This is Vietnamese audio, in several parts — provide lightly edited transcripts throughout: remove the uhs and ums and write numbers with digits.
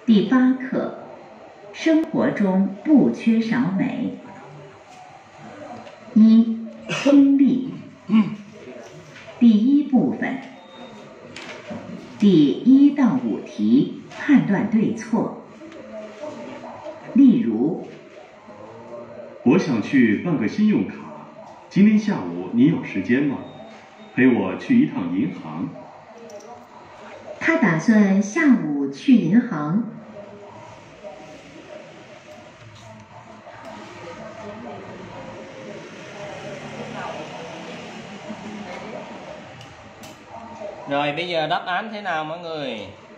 第8课，生活中不缺少美。一、听力。第1部分，第1到5题判断对错。例如， 我想去办个信用卡，今天下午你有时间吗？陪我去一趟银行。 他打算下午去银行。 Rồi bây giờ đáp án thế nào mọi người?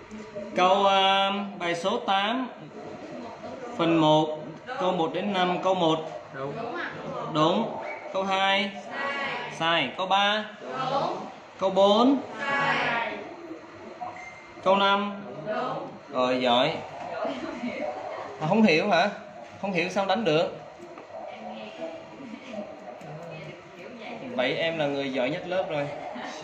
Bài số 8 phần 1 câu 1 đến 5. Câu 1 đúng, câu 2 sai, câu 3 đúng, câu 4 sai, câu 5 đúng. Rồi giỏi. Không hiểu hả? Không hiểu sao đánh được? Vậy em là người giỏi nhất lớp rồi.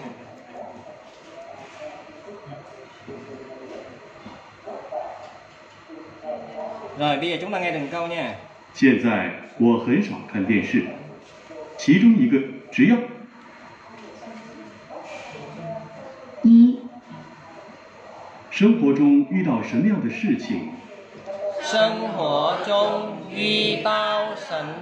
Rồi bây giờ chúng ta nghe từng câu nha. 现在我很少看电视，其中一个只要 1、 生活中遇到什么样的事情， 生活中遇到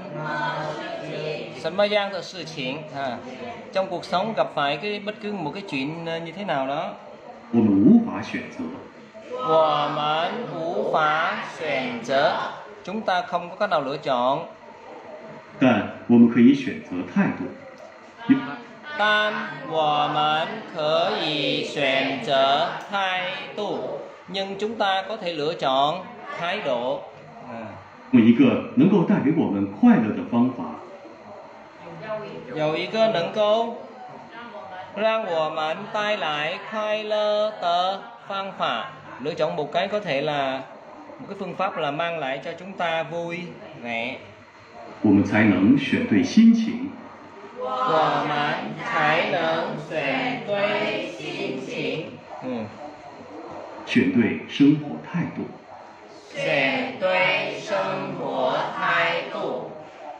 什么样的事情trong cuộc sống gặp phải bất cứ một cái chuyện như thế nào đó. 我们无法选择。 我们无法选择. Chúng ta không có cách nào lựa chọn. 但我们可以选择态度。 但我们可以选择态度. Nhưng chúng ta có thể lựa chọn thái độ. 用一个能够带给我们快乐的方法。 有一个能够让我们带来快乐的方法. Lựa chọn một cái có thể là một cái phương pháp là mang lại cho chúng ta vui vẻ. 我们才能选对心情。 我们才能选对心情. 选对生活态度。 选对生活态度.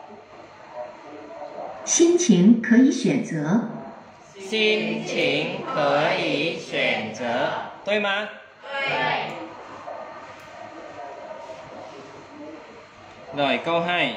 心情可以选择。 心情可以选择. 对吗？对. Rồi câu 2.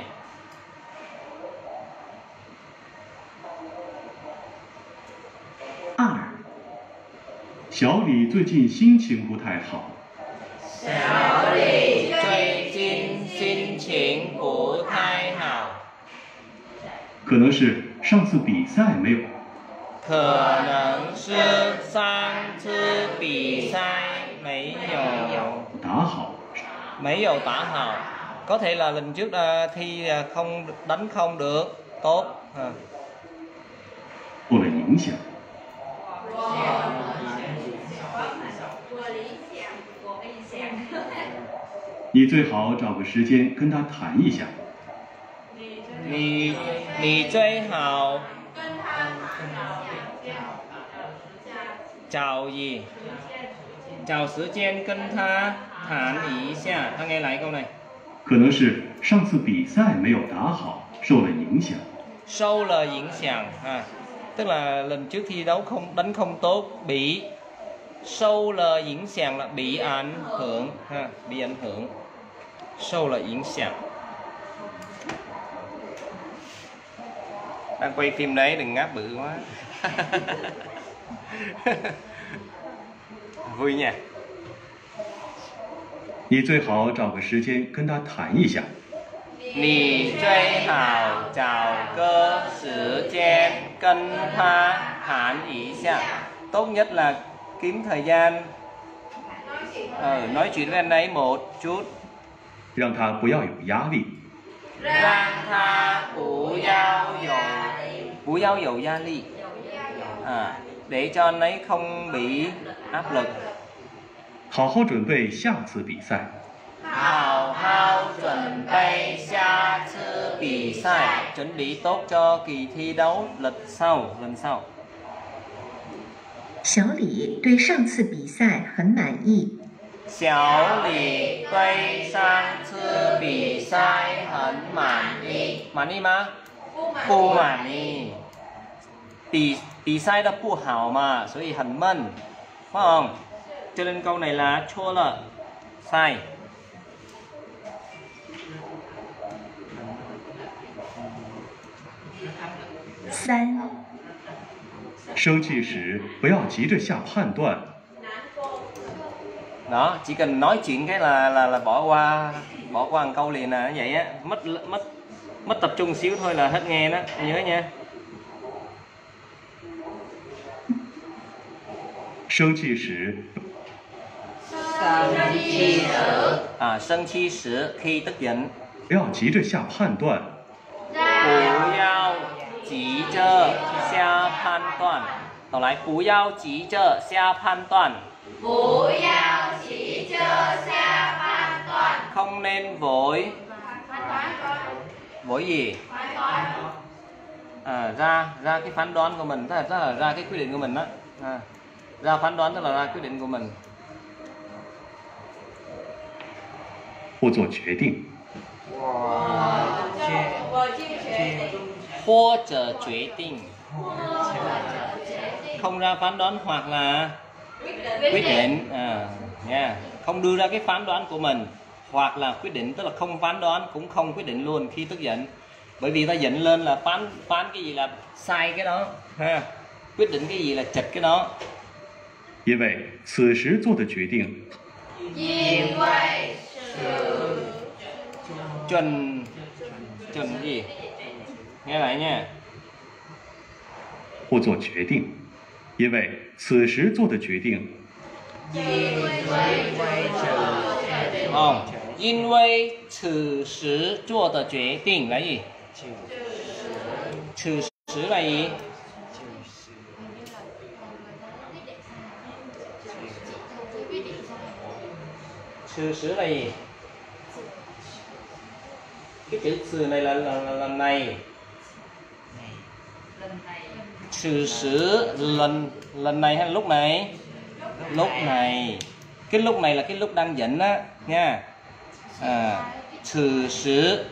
2、 小李最近心情不太好。 小李最近心情不太好. 可能是上次比赛没有。 可能是上次比赛没有打好。 没有打好. Có thể là lần trước thi không đánh không được tốt. 受了影响。你最好找个时间跟他谈一下。 你最好找时间跟他谈一下. Ta nghe lại câu này. 可能是上次比赛没有打好，受了影响。 受了影响. Tức là lần trước thi đấu đánh không tốt, bị受了影响 là bị ảnh hưởng bị ảnh hưởng. 受了影响. Đang quay phim đấy, đừng ngáp bự quá. Vui nha. 你最好找个时间跟他谈一下。 你最好找个时间跟他谈一下. Tốt nhất là kiếm thời gian nói chuyện với anh ấy một chút. 让他不要有压力。 让他不要有压力. Để cho anh ấy không bị áp lực. 好好准备下次比赛。 好好准备下次比赛. Chuẩn bị tốt cho kỳ thi đấu lần sau. 小李对上次比赛很满意。 小李对上次比赛很满意，满意吗？不满意。比赛的不好嘛, 所以很闷, phải không? Cho nên câu này là chua là sai. 3. 生气时不要急着下判断。 Đó, chỉ cần nói chuyện cái là bỏ qua một câu liền là như vậy á, mất tập trung xíu thôi là hết nghe đó, nhớ nha. 生气时生气时 khi tức giận 不要急着下判断。 不要急着下判断. Đọc lại, 不要急着下判断. 不要急着下判断. Không nên vội. Vội gì? Ra cái phán đoán của mình, tức là ra cái quyết định của mình đó. Ra phán đoán tức là ra quyết định của mình. 或做决定。 或者决定. Không ra phán đoán hoặc là quyết định. Nha. Không đưa ra cái phán đoán của mình hoặc là quyết định, tức là không phán đoán cũng không quyết định luôn khi tức giận. Bởi vì ta giận lên là phán cái gì là sai cái đó, ha. Quyết định cái gì là chệch cái đó. 因为此时做的决定， chuẩn gì? Nghe lại nha. 或做决定，因为此时做的决定， Không. 因为此时做的决定 là gì? 此时 là gì? Sự sử là gì? Cái chữ sự này là lần này. Sự sử lần này hay là lúc này? Lúc này. Cái lúc này là cái lúc đang giận á nha. Sự sử.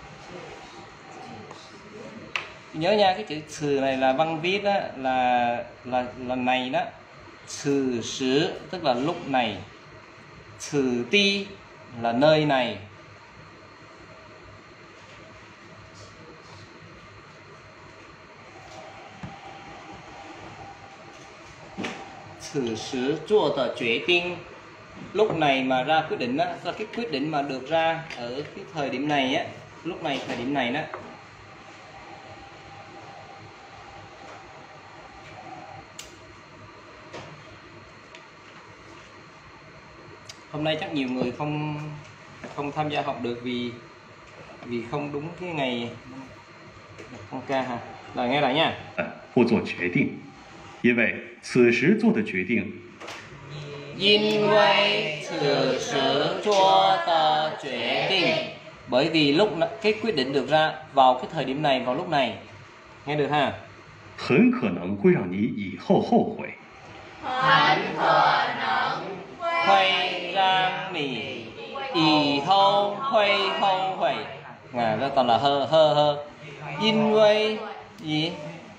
Nhớ nha, cái chữ sự này là văn viết á, là lần này đó. Sự sử tức là lúc này. Sự ti là nơi này. Sự sử做的决定. Lúc này mà ra quyết định á, là cái quyết định mà được ra ở cái thời điểm này á, lúc này thời điểm này đó. Hôm nay chắc nhiều người không tham gia học được vì không đúng cái ngày không ca ha. Rồi nghe lại nha. 或做决定，因为此时做的决定， 因为此时做的决定. Bởi vì lúc cái quyết định được ra vào cái thời điểm này, vào lúc này. Nghe được ha? 很可能会让你以后后悔。 会让你以后会后悔. Đó toàn là hơ. 因为 gì?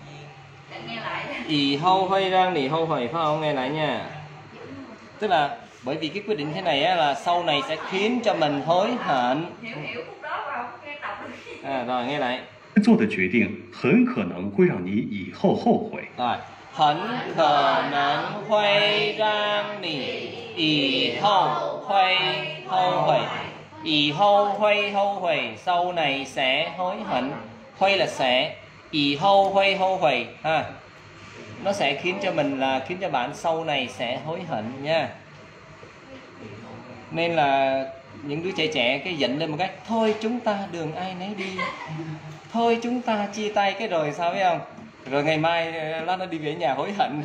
以后会让你后悔, phải không? Nghe lại nha. Tức là bởi vì cái quyết định thế này á, là sau này sẽ khiến cho mình hối hận. Rồi nghe lại. 做的决定很可能会让你以后后悔。 Rồi, 很可能会让你以后会后悔. 以后会后悔, sau này sẽ hối hận. Hối là sẽ, 以后会后悔ha. Nó sẽ khiến cho mình là khiến cho bạn sau này sẽ hối hận nha. Nên là những đứa trẻ cái giận lên một cách, thôi chúng ta đường ai nấy đi, thôi chúng ta chia tay cái rồi sao, biết không? Rồi ngày mai lát nó đi về nhà hối hận.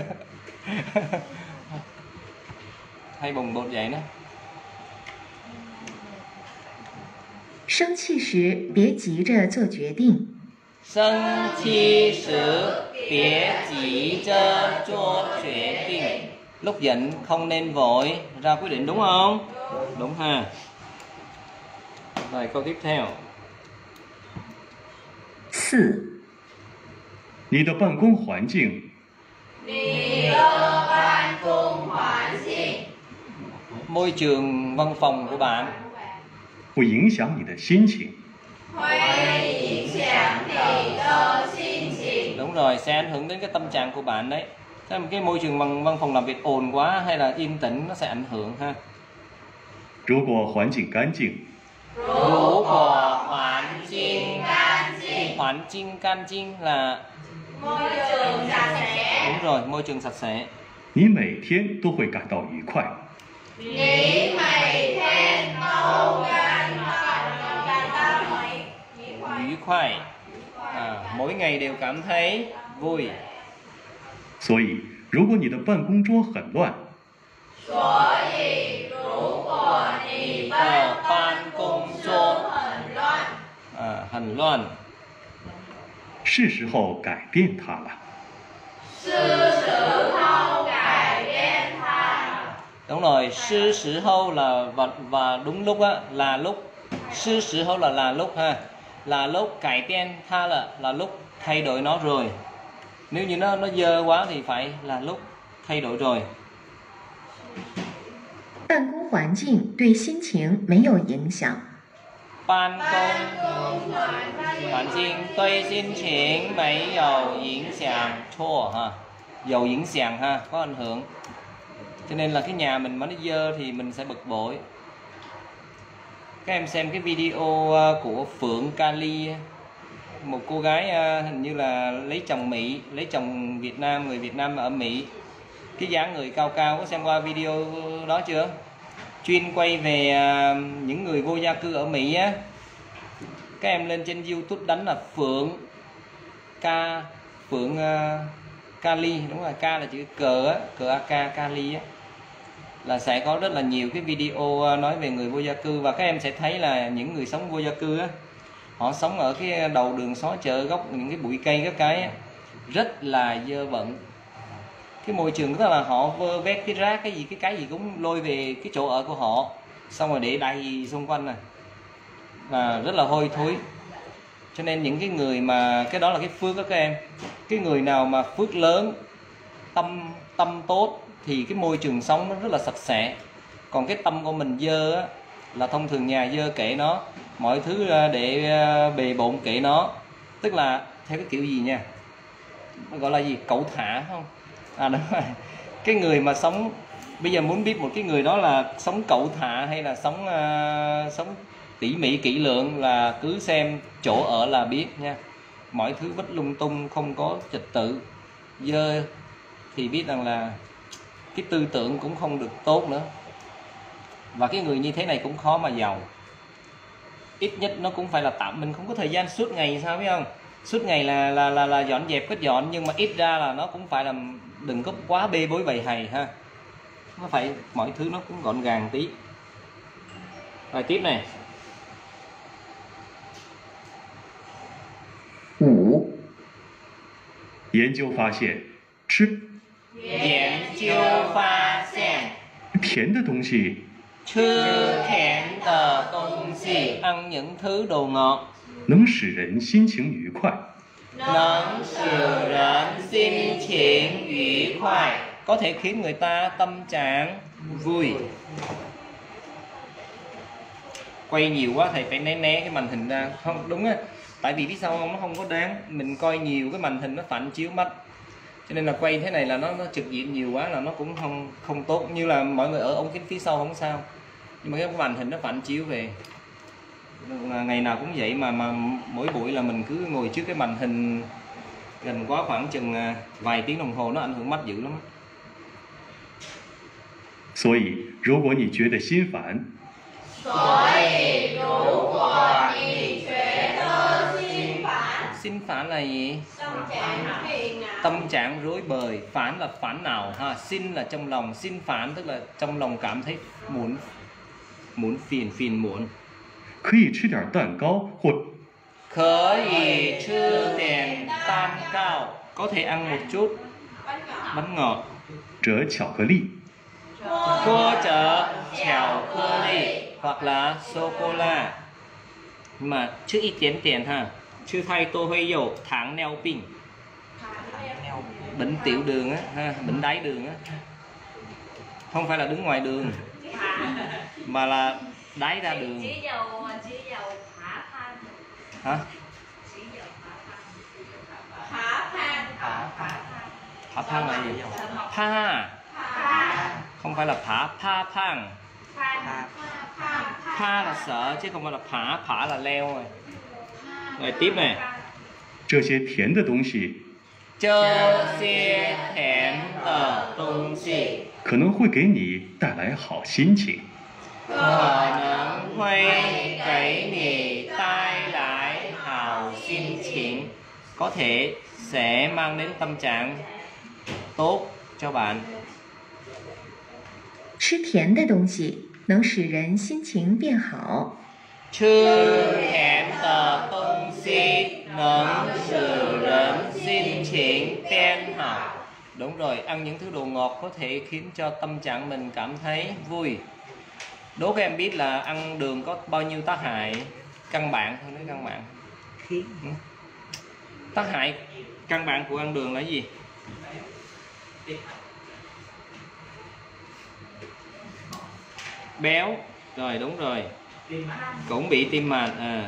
Hay bồng bột vậy đó. 生气时别急着做决定。 生气时别急着做决定. Lúc giận không nên vội ra quyết định, đúng không? Đúng ha. Rồi câu tiếp theo. 4. 你的办公环境你的办公环境 Môi trường văn phòng của bạn 不影响你的心情。 会影响你的心情。 đúng rồi, sẽ ảnh hưởng đến cái tâm trạng của bạn đấy. Thế mà cái môi trường văn phòng làm việc ồn quá hay là yên tĩnh nó sẽ ảnh hưởng ha. 如果环境干净， 如果环境干净， Hoàn chinh can chinh là môi trường sạch sẽ， đúng rồi, môi trường sạch sẽ. 你每天都会感到愉快。 你每天都感到愉快. Mỗi ngày đều cảm thấy vui. 所以，如果你的办公桌很乱， 所以如果你的办公桌很乱， hành loạn. 是时候改变它了。 是时候改变它。 Đúng rồi, sư sử hâu là và đúng lúc á, là lúc. Sư sử hâu là lúc ha. Là lúc cải biên tha là lúc thay đổi nó rồi. Nếu như nó dơ quá thì phải là lúc thay đổi rồi. 办公环境对心情没有影响。 Ban công hoàn cảnh đối心情没有影响 chua ha. Dầu影响ha, có ảnh hưởng. Cho nên là cái nhà mình mà nó dơ thì mình sẽ bực bội. Các em xem cái video của Phượng Kali, một cô gái hình như là lấy chồng Mỹ, lấy chồng Việt Nam, người Việt Nam ở Mỹ. Cái dáng người cao cao, có xem qua video đó chưa? Chuyên quay về những người vô gia cư ở Mỹ á. Các em lên trên YouTube đánh là Phượng Kali, đúng rồi, K là chữ cờ á, cờ AK Kali á, là sẽ có rất là nhiều cái video nói về người vô gia cư. Và các em sẽ thấy là những người sống vô gia cư á, họ sống ở cái đầu đường xó chợ, góc những cái bụi cây các cái á, rất là dơ bẩn. Cái môi trường tức là họ vơ vét cái rác cái gì cũng lôi về cái chỗ ở của họ, xong rồi để đầy xung quanh này, và rất là hôi thối. Cho nên những cái người mà cái đó là cái phước đó các em. Cái người nào mà phước lớn, tâm tốt thì cái môi trường sống nó rất là sạch sẽ. Còn cái tâm của mình dơ á, là thông thường nhà dơ kệ nó, mọi thứ để bề bộn kệ nó. Tức là theo cái kiểu gì nha, gọi là gì, cẩu thả không? Đúng rồi. Cái người mà sống, bây giờ muốn biết một cái người đó là sống cẩu thả hay là sống tỉ mỉ kỹ lưỡng là cứ xem chỗ ở là biết nha. Mọi thứ vứt lung tung, không có trật tự, dơ thì biết rằng là cái tư tưởng cũng không được tốt nữa. Và cái người như thế này cũng khó mà giàu. Ít nhất nó cũng phải là tạm, mình không có thời gian suốt ngày sao biết không? Suốt ngày là dọn dẹp quét dọn, nhưng mà ít ra là nó cũng phải là đừng có quá bê bối bầy hầy ha. Nó phải mọi thứ nó cũng gọn gàng tí. Rồi tiếp này. 5. 研究发现，吃研究发现甜的东西吃甜的东西 ăn những thứ đồ ngọt 能使人心情愉快。 能使人心情愉快 có thể khiến người ta tâm trạng vui. Quay nhiều quá thầy phải né cái màn hình ra. Không đúng á, tại vì biết sao không, nó không có đáng. Mình coi nhiều cái màn hình nó phản chiếu mắt, cho nên là quay thế này là nó trực diện nhiều quá là nó cũng không tốt. Như là mọi người ở ống kính phía sau không sao, nhưng mà cái màn hình nó phản chiếu về. Ngày nào cũng vậy mà mỗi buổi là mình cứ ngồi trước cái màn hình gần quá khoảng chừng vài tiếng đồng hồ, nó ảnh hưởng mắt dữ lắm. 所以，如果你觉得心烦， 所以如果你觉得心烦， Xin phản là gì? tâm trạng phiền não. Tâm trạng rối bời. Phản là phản nào ha. Xin là trong lòng. Xin phản tức là trong lòng cảm thấy muốn phiền muộn. 可以吃点蛋糕或 Khở gì chư tiền tan cao, có thể ăn một chút Bánh ngọt. bánh ngọt. 者巧克力。 Cô chở chào cơ ly hoặc là sô cô la. Nhưng mà chứ ít tiền tiền ha. Chứ thay tô huy dầu tháng neo pin. Bệnh tiểu đường á, ha, bệnh đái đường á. Không phải là đứng ngoài đường mà là đái ra đường. Hả? Phá phang là gì? Pha. Không phải là phá phang. Pha là sợ chứ không phải là phá là leo rồi. Rồi tiếp này. 这些甜的东西这些甜的东西可能会给你带来好心情。 可能会给你带来好心情. Có thể sẽ mang đến tâm trạng tốt cho bạn. 吃甜的东西能使人心情变好。 吃甜的东西能使人心情变好. Đúng rồi, ăn những thứ đồ ngọt có thể khiến cho tâm trạng mình cảm thấy vui. Đố các em biết là ăn đường có bao nhiêu tác hại căn bản thôi, nói căn bản. Tác hại căn bản của ăn đường là gì? Béo. Rồi đúng rồi. Cũng bị tim mạch.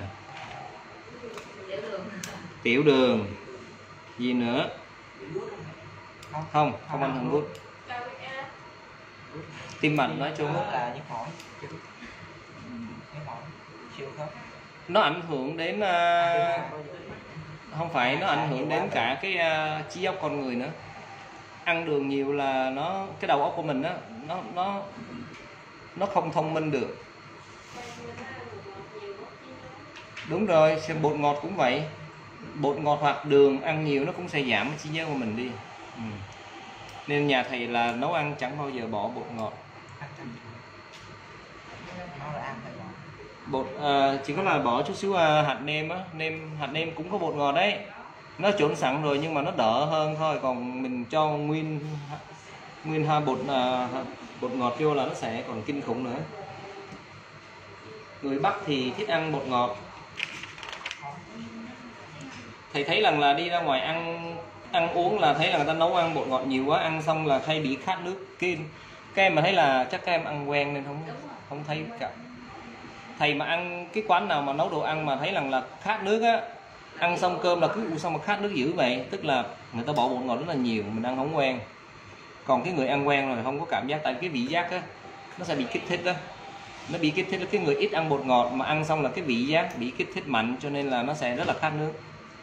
Tiểu đường. Gì nữa? Không ảnh hưởng gút. Tim mạch nói chung nó ảnh hưởng đến không phải, nó ảnh hưởng đến cả cái trí óc con người nữa. Ăn đường nhiều là nó cái đầu óc của mình á, nó không thông minh được. Đúng rồi, bột ngọt cũng vậy. Bột ngọt hoặc đường ăn nhiều nó cũng sẽ giảm trí nhớ của mình đi. Nên nhà thầy là nấu ăn chẳng bao giờ bỏ bột ngọt. Bột chỉ có là bỏ chút xíu hạt nêm á, hạt nêm cũng có bột ngọt đấy. Nó trộn sẵn rồi nhưng mà nó đỡ hơn thôi, còn mình cho nguyên bột ngọt vô là nó sẽ còn kinh khủng nữa. Người Bắc thì thích ăn bột ngọt. Thầy thấy rằng là đi ra ngoài ăn uống là thấy là người ta nấu ăn bột ngọt nhiều quá, ăn xong là hay bị khát nước. Các em mà thấy là chắc các em ăn quen nên không thấy cả. Thầy mà ăn cái quán nào mà nấu đồ ăn mà thấy rằng là khát nước á, ăn xong cơm là cứ xong mà khát nước dữ vậy, tức là người ta bỏ bột ngọt rất là nhiều, mình ăn không quen. Còn cái người ăn quen rồi không có cảm giác, tại cái vị giác á nó sẽ bị kích thích đó. Nó bị kích thích, cái người ít ăn bột ngọt mà ăn xong là cái vị giác bị kích thích mạnh, cho nên là nó sẽ rất là khát nước.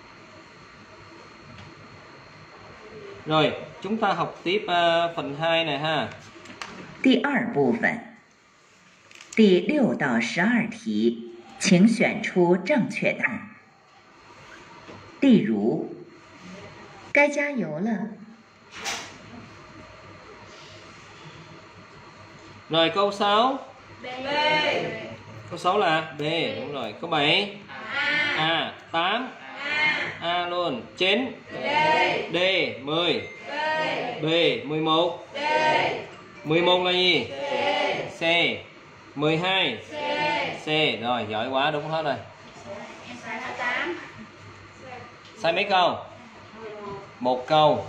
Rồi, chúng ta học tiếp phần 2 này ha. 第二部分，第6到12题，请选出正确答案。例如，该加油了。 Rồi câu 6. Câu 6 là B, đúng rồi. Câu 7. A. 8. A luôn. 9. D. 10. B. 11. 11 là gì? C. 12. C. Rồi, giỏi quá, đúng hết rồi. Sai mấy câu? Một câu.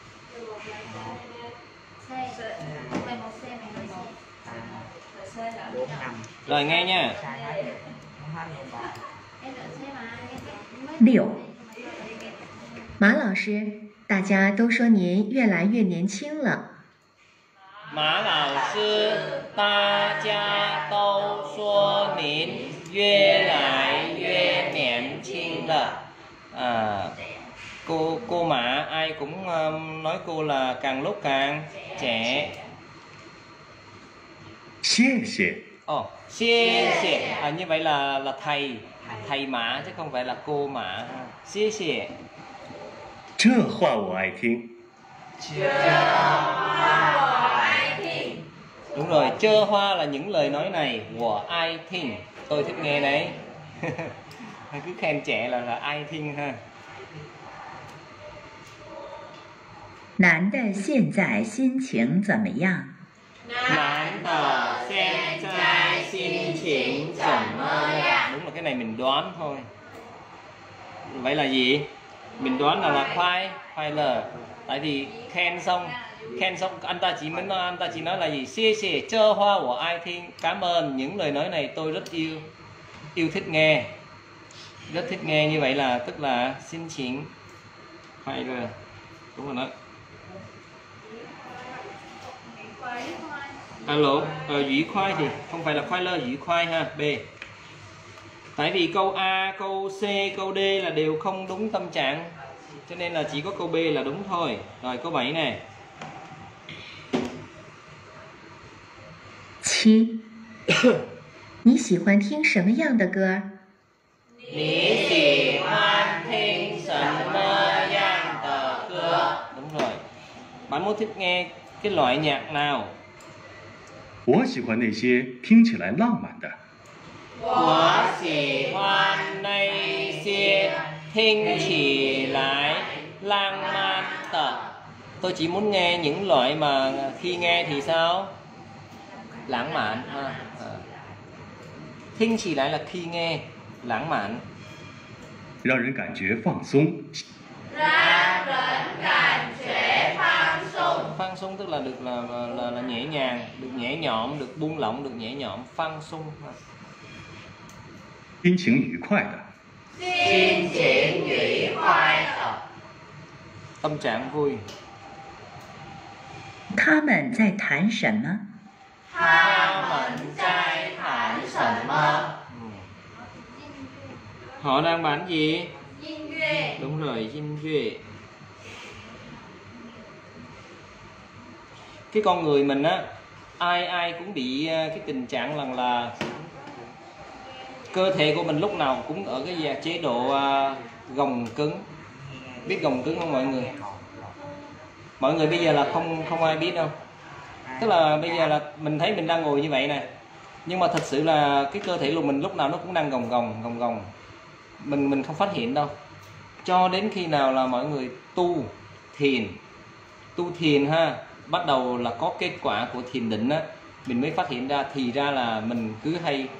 Rồi nghe nha. 6，马老师，大家都说您越来越年轻了。 Mã lão sư, ta gia đâu số nín越来越年轻了. Cô Mã ai cũng nói cô là càng lúc càng trẻ. 谢谢。 Xie xie. Như vậy là thầy Mã chứ không phải là cô Mã. Xie xie. 这话我爱听。 Đúng rồi, chơ hoa là những lời nói này. Của ai thinh, tôi thích nghe đấy. Cứ khen trẻ là ai thinh ha. 男的现在心情怎么样？ Nán tờ xem trai xin chỉnh怎么样. Đúng là cái này mình đoán thôi. Vậy là gì? Mình đoán là khoai lờ. Tại vì khen xong anh ta chỉ nói là gì? Xie xie chơ hoa của ai thiên. Cảm ơn những lời nói này tôi rất yêu thích nghe. Rất thích nghe, như vậy là tức là xin chỉnh khoai lờ. Đúng rồi đó. Alo, dĩ khoai thì không phải là khoai lơ, dĩ khoai ha. B. Tại vì câu A, câu C, câu D là đều không đúng tâm trạng, cho nên là chỉ có câu B là đúng thôi. Rồi câu 7 nè. 7. 你喜欢听什么样的歌？ Nǐ xì hoan thính sẩn mơ yang tờ cưa. Đúng rồi. Bạn muốn thích nghe cái loại nhạc nào? 我喜欢那些听起来浪漫的。 我喜欢那些听起来浪漫的. Tôi chỉ muốn nghe những loại mà khi nghe thì sao? Lãng mạn ha. Thính chỉ lại là khi nghe, lãng mạn. 让人感觉放松。 让人感觉放松. Phang sung tức là được là nhẹ nhàng, được nhẹ nhõm, được buông lỏng, được nhẹ nhõm. Phang sung. 心情愉快的。 心情愉快的. Tâm trạng vui. 他们在谈什么？ 他们在谈什么? Họ đang bán gì? 音乐. Đúng rồi, Jin Duy. Cái con người mình á, ai cũng bị cái tình trạng rằng là cơ thể của mình lúc nào cũng ở cái chế độ gồng cứng. Biết gồng cứng không mọi người? Mọi người bây giờ là không ai biết đâu. Tức là bây giờ là mình thấy mình đang ngồi như vậy nè, nhưng mà thật sự là cái cơ thể của mình lúc nào nó cũng đang gồng. Mình không phát hiện đâu. Cho đến khi nào là mọi người tu thiền ha, bắt đầu là có kết quả của thiền định á, mình mới phát hiện ra thì ra là mình cứ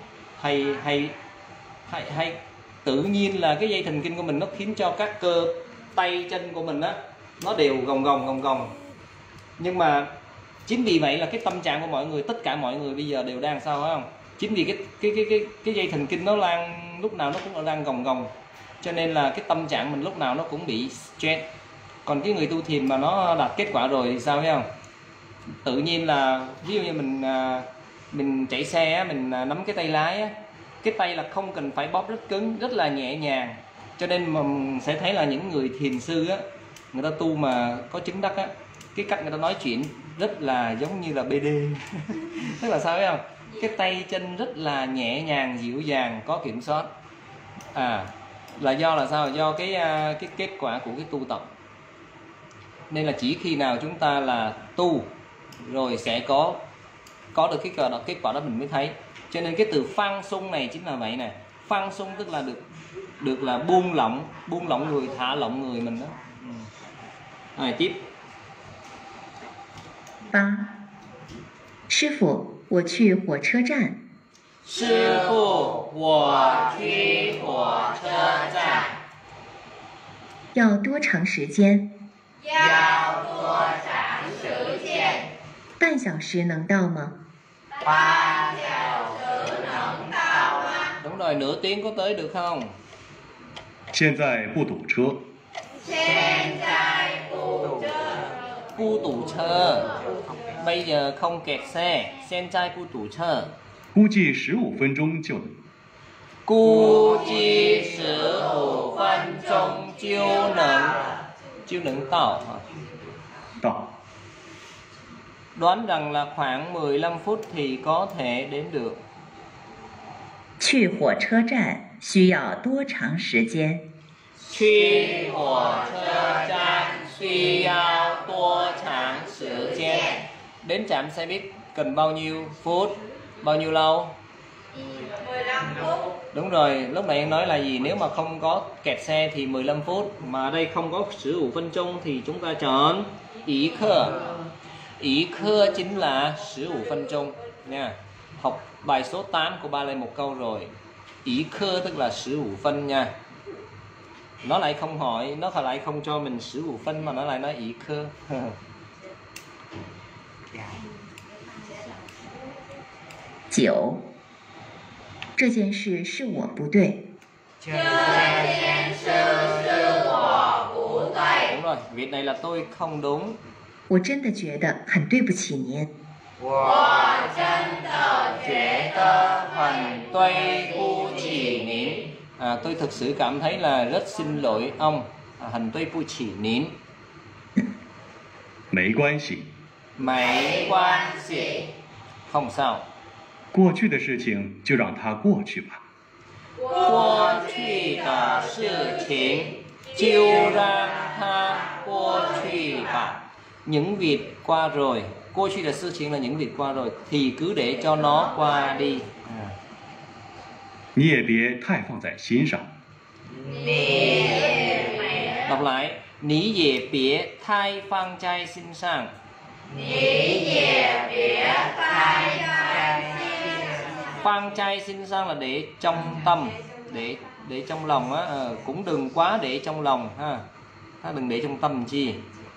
hay tự nhiên là cái dây thần kinh của mình nó khiến cho các cơ tay chân của mình á nó đều gồng. Nhưng mà chính vì vậy là cái tâm trạng của mọi người, tất cả mọi người bây giờ đều đang sao phải không? Chính vì cái dây thần kinh nó lúc nào nó cũng đang gồng, cho nên là cái tâm trạng mình lúc nào nó cũng bị stress. Còn cái người tu thiền mà nó đạt kết quả rồi thì sao phải không? Tự nhiên là ví dụ như mình chạy xe á, mình nắm cái tay lái á, cái tay là không cần phải bóp rất cứng, rất là nhẹ nhàng. Cho nên mà mình sẽ thấy là những người thiền sư á, người ta tu mà có chứng đắc á, cái cách người ta nói chuyện rất là giống như là BD. Tức là sao phải không? Cái tay chân rất là nhẹ nhàng, dịu dàng, có kiểm soát. Là do là sao? Do cái kết quả của cái tu tập. Nên là chỉ khi nào chúng ta là tu rồi sẽ có được cái kết quả đó mình mới thấy. Cho nên cái từ phang sung này chính là vậy nè. Phang sung tức là được là buông lỏng người, thả lỏng người mình đó. Rồi tiếp. 8. 师傅，我去火车站。 Sư phụ, 我去火车站. 要多长时间？ 要多长时间? 半小时能到吗？ 3 小时能到吗? Đúng rồi, nửa tiếng có tới được không? 现在不堵车。 Hiện tại不车. Pu tủ chơ. Bây giờ không kẹt xe. Sen trai pu tủ chơ. 估计15分钟就能。 估计15分钟就能到. 到。 Đoán rằng là khoảng 15 phút thì có thể đến được. 去火车站需要多长时间？ 去火车站需要多长时间? Đến trạm xe buýt cần bao nhiêu phút? Bao nhiêu lâu? 15 phút. Đúng rồi, lúc nãy em nói là gì? Nếu mà không có kẹt xe thì 15 phút. Mà ở đây không có 15 phân钟thì chúng ta chọn Ý khơ. Ý khơ chính là 15 phân钟nha. Học bài số 8 của ba lên một câu rồi. Ý khơ tức là 15 phân nha. Nó lại không hỏi, nó lại không cho mình 15 phân mà nó lại nói ý khơ. 9. 这件事是我不对。 这件事是我不对。 Đúng rồi, việc này là tôi không đúng. 我真的觉得很对不起您。 我真的觉得很对不起您. Tôi thực sự cảm thấy là rất xin lỗi ông. 很对不起您. 没关系， 没关系. Không sao. 过去的事情就让它过去吧。 過去的事情就讓它過去吧. Những việc qua rồi. 過去的事情là những việc qua rồi thì cứ để cho nó qua đi. 你也别太放在心上。 Đọc lại. 你也別太放在心上. 你也别太放在心上là để trong tâm, để trong lòng á, cũng đừng quá để trong lòng ha. Đừng để trong tâm chi.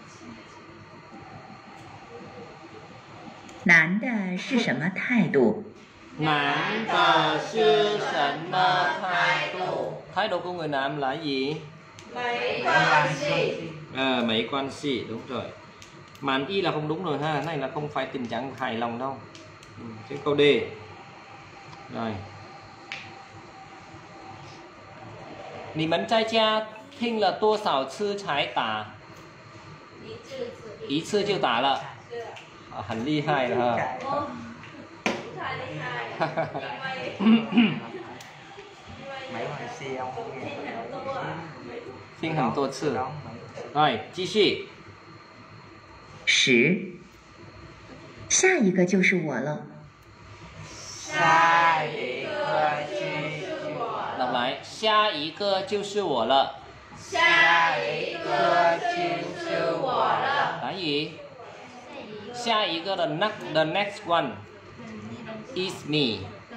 男的是什么态度？ Nam的是什麼態度? Thái độ của người nam là gì? mấy quan系. Mấy quan系, đúng rồi. Màn y là không đúng rồi ha. Này là không phải tình trạng hài lòng đâu. Cái câu D. Rồi. 你们在家听了多少次才打? 一次就打了. 很厲害了哈. Thiên hành tô次. Rồi, 继续. 10. 下一个就是我了。 下一个就是我。 Đọc lại. 下一个就是我了. 下一个就是我了. Là gì? 下一个 the next one is me.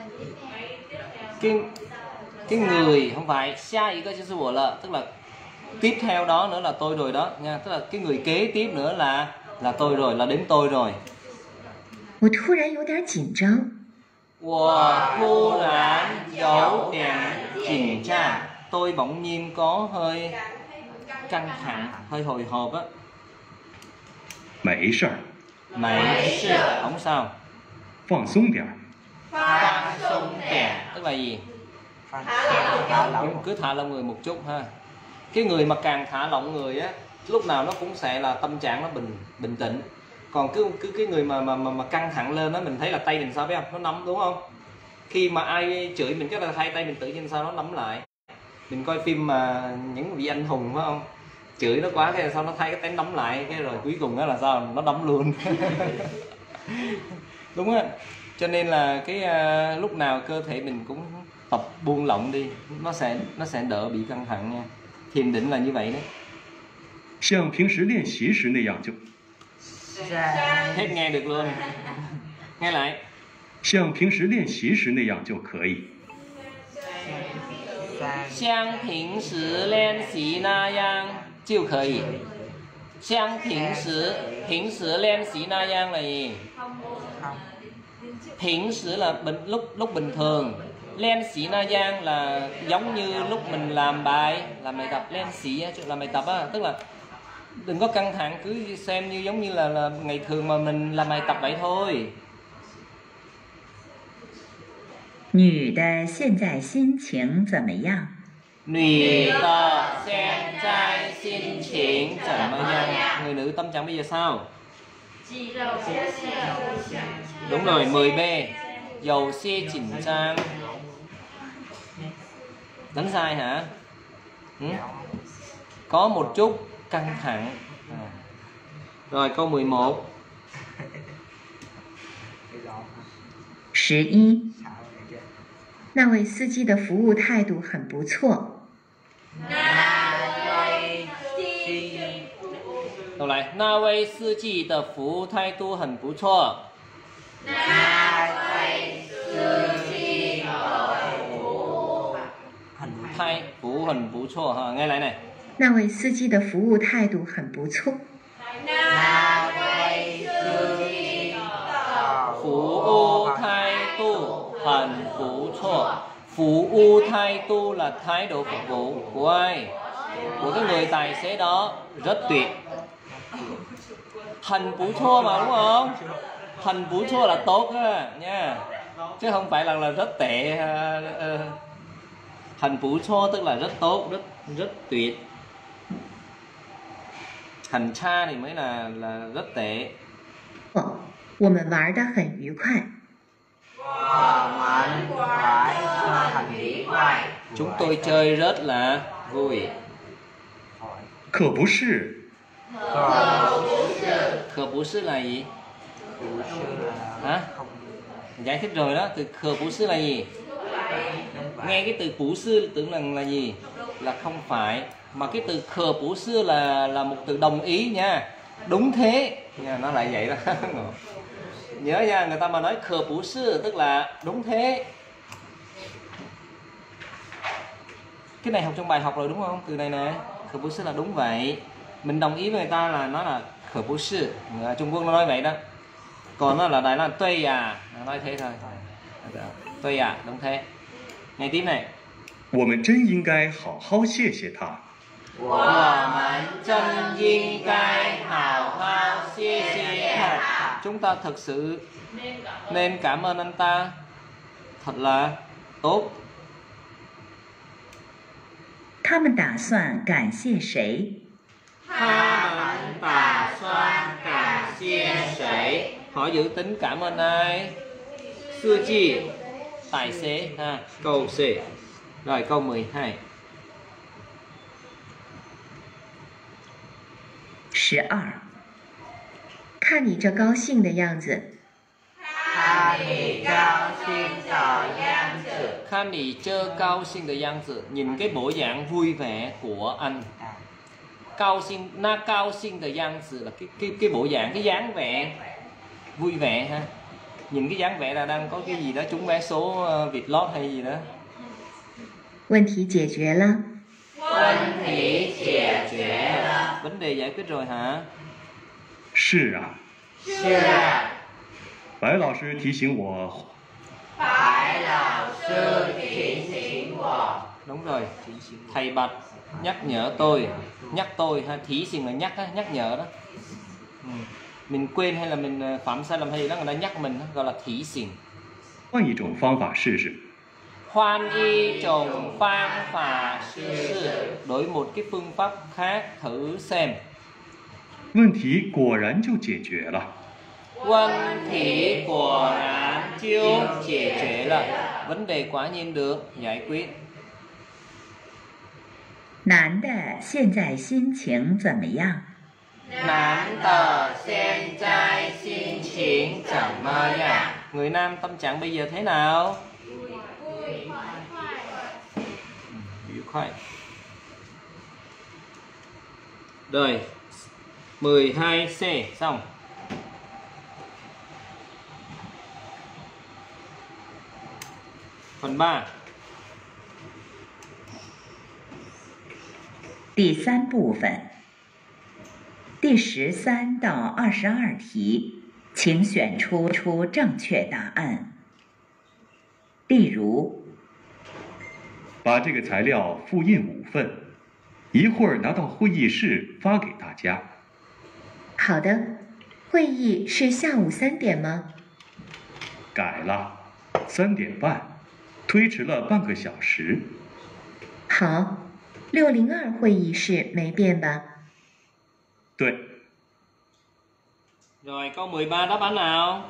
Cái người không phải 下一个就是我了, tức là tiếp theo đó nữa là tôi rồi đó nha, tức là cái người kế tiếp nữa là tôi rồi, là đến tôi rồi. 我突然有点紧张。 我突然有點緊張. Tôi bỗng nhiên có hơi căng thẳng, hơi hồi hộp á. 没事儿， Mấy sự, không sao. 放松点儿。 放鬆點, tức là gì? Cứ thả lỏng người một chút ha. Cái người mà càng thả lỏng người á, lúc nào nó cũng sẽ là tâm trạng nó bình tĩnh. Còn cứ cái người mà căng thẳng lên đó, mình thấy là tay mình sao biết không? Nó nắm đúng không? Khi mà ai chửi mình chắc là hai tay mình tự nhiên sao nó nắm lại. Mình coi phim mà những vị anh hùng phải không? Chửi nó quá cái sao nó thay cái tay nắm lại, cái rồi cuối cùng đó là sao? Nó đấm luôn. Đúng á. Cho nên là cái lúc nào cơ thể mình cũng tập buông lỏng đi, nó sẽ đỡ bị căng thẳng nha. Thiền định là như vậy đấy. 像平时练习时那样就。 Hết nghe được luôn. Nghe lại. 像平时练习时那样就可以。 像平时練習那樣就可以. 像平時練習那樣là gì? 平時là lúc bình thường. 練習那樣là giống như lúc mình làm bài tập. 練習làm bài tập á, tức là đừng có căng thẳng, cứ xem như giống như là ngày thường mà mình làm bài tập vậy thôi. 女的现在心情怎么样？ 女的现在心情怎么样? Người nữ tâm trạng bây giờ sao? Đúng rồi, 10B. 有些紧张. Đánh sai hả? Có một chút căng thẳng. Rồi câu 11. 11. 那位司机的服务态度很不错。 Đâu lại? 那位司机的服务态度很不错。服务很不错哈，nghe lại này。 那位司机的服务态度很不错。 服务态度很不错。服务态度là thái độ phục vụ của ai? Của cái người tài xế đó rất tuyệt. Hành bú chua mà đúng không? Hành bú chua là tốt ha, nha. Chứ không phải là rất tệ. Hành bú chua tức là rất tốt, rất tuyệt. Hành cha thì mới là rất tệ. 我们玩得很愉快。 Chúng tôi chơi rất là vui. 可不是。 Khờ bú sư là gì? Hả? Giải thích rồi đó. Từ khờ bú sư là gì? Nghe cái từ bú sư tưởng là gì? Là không phải. Mà cái từ khờ bú sư là một từ đồng ý nha. Đúng thế nha, nó lại vậy đó. Nhớ nha, người ta mà nói khờ bú sư tức là đúng thế. Cái này học trong bài học rồi đúng không? Từ này nè, khờ bú sư là đúng vậy. Mình đồng ý với người ta là nó là khờ bú sư. Trung Quốc nó nói vậy đó. Còn nó là Đài Loan tuây à, nói thế thôi. Tuây à, đúng thế. Nghe tiếp này. 我们真应该好好谢谢他。 我们真应该好好谢谢他. Chúng ta thực sự nên cảm ơn anh ta. Thật là tốt. 他们打算感谢谁？ 他们打算感谢谁? Họ dự tính cảm ơn ai? Sư chi, tài xế ha. Câu C. Rồi câu 12. 12. 看你这高兴的样子。 看你chơi cao xinh de yang zi. Nhìn cái bộ dạng vui vẻ của anh. Cao xinh, na cao xinh de yang zi là cái bộ dạng, cái dáng vẻ vui vẻ ha. Nhìn cái dáng vẻ là đang có cái gì đó trúng vé số Việt lót hay gì đó. 问题解决了。 Vấn đề giải quyết rồi hả? 是啊。白老师提醒我。 Đúng rồi. Thầy Bạch nhắc nhở tôi. Nhắc tôi ha. Thí sinh là nhắc á, nhắc nhở đó. Mình quên hay là mình phạm sai lầm hay gì đó, người ta nhắc mình đó, gọi là thí sinh. 换一种方法试试。 换一种方法试试. Đổi một cái phương pháp khác thử xem. 问题果然就解决了。 Vấn题果然就解决了. Vấn đề quả nhiên được giải quyết. 男的现在心情怎么样？ Nam的现在心情怎么样? Người nam tâm trạng bây giờ thế nào?愉快. Rồi 12C xong. Phần 3. 第3部分，第13到22题，请选出正确答案。例如， 把这个材料复印5份，一会儿拿到会议室发给大家。 好的，会议是下午3点吗？ 改了，3点半，推迟了半个小时。 好，602会议室没变吧？ 对。 Rồi câu 13 đáp án nào?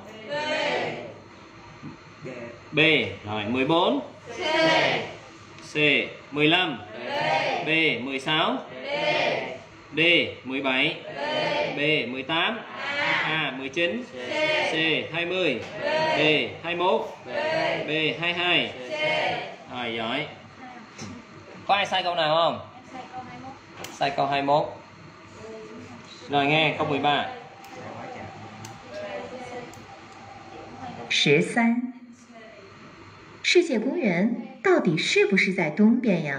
B. Rồi 14. C. 15. B. 16. D. 17. B. 18. A. 19. C. 20. D. 21. B. 22. Rồi giỏi. Có ai sai câu nào không? Sai câu 21. Rồi nghe câu 13. 13. 世界公园到底是不是在东边呀？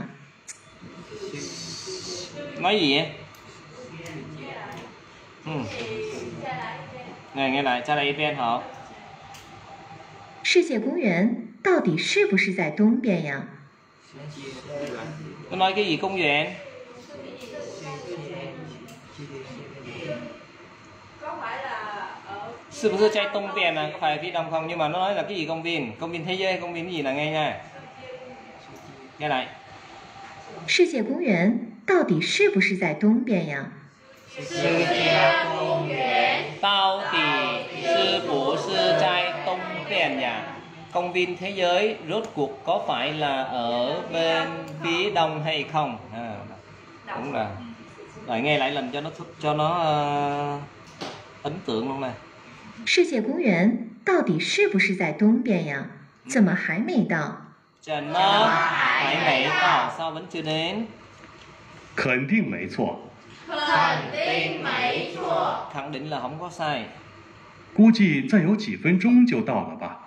Nói gì vậy? Này nghe lại, trả lời ý bên họ. 世界公园到底是不是在东边呀？ Nó nói cái gì công园? Sư bác sư chạy tông tiền là có phải phía đông không? Nhưng mà nó nói là cái gì công viên thế giới hay công viên cái gì là nghe nha. Nghe lại. 世界公园到底是不是在东边呀？ Tao thì sư bố sư trai tông tiền nhà. Công viên thế giới rốt cuộc có phải là ở bên phía đông hay không? Đúng là. Rồi nghe lại lần cho nó ấn tượng luôn này. 世界公园到底是不是在东边呀？怎么还没到？ Trần nó phải mày tỏ sao vẫn chưa đến? 肯定没错。 Khẳng định là không có sai. 估计再有几分钟就到了吧。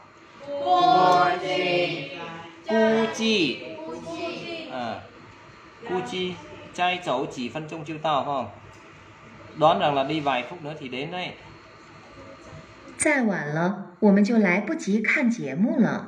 Cu chi trai chậu chỉ phân chung chưa tao phải không? Đoán rằng là đi vài phút nữa thì đến đấy. 再晚了，我们就来不及看节目了。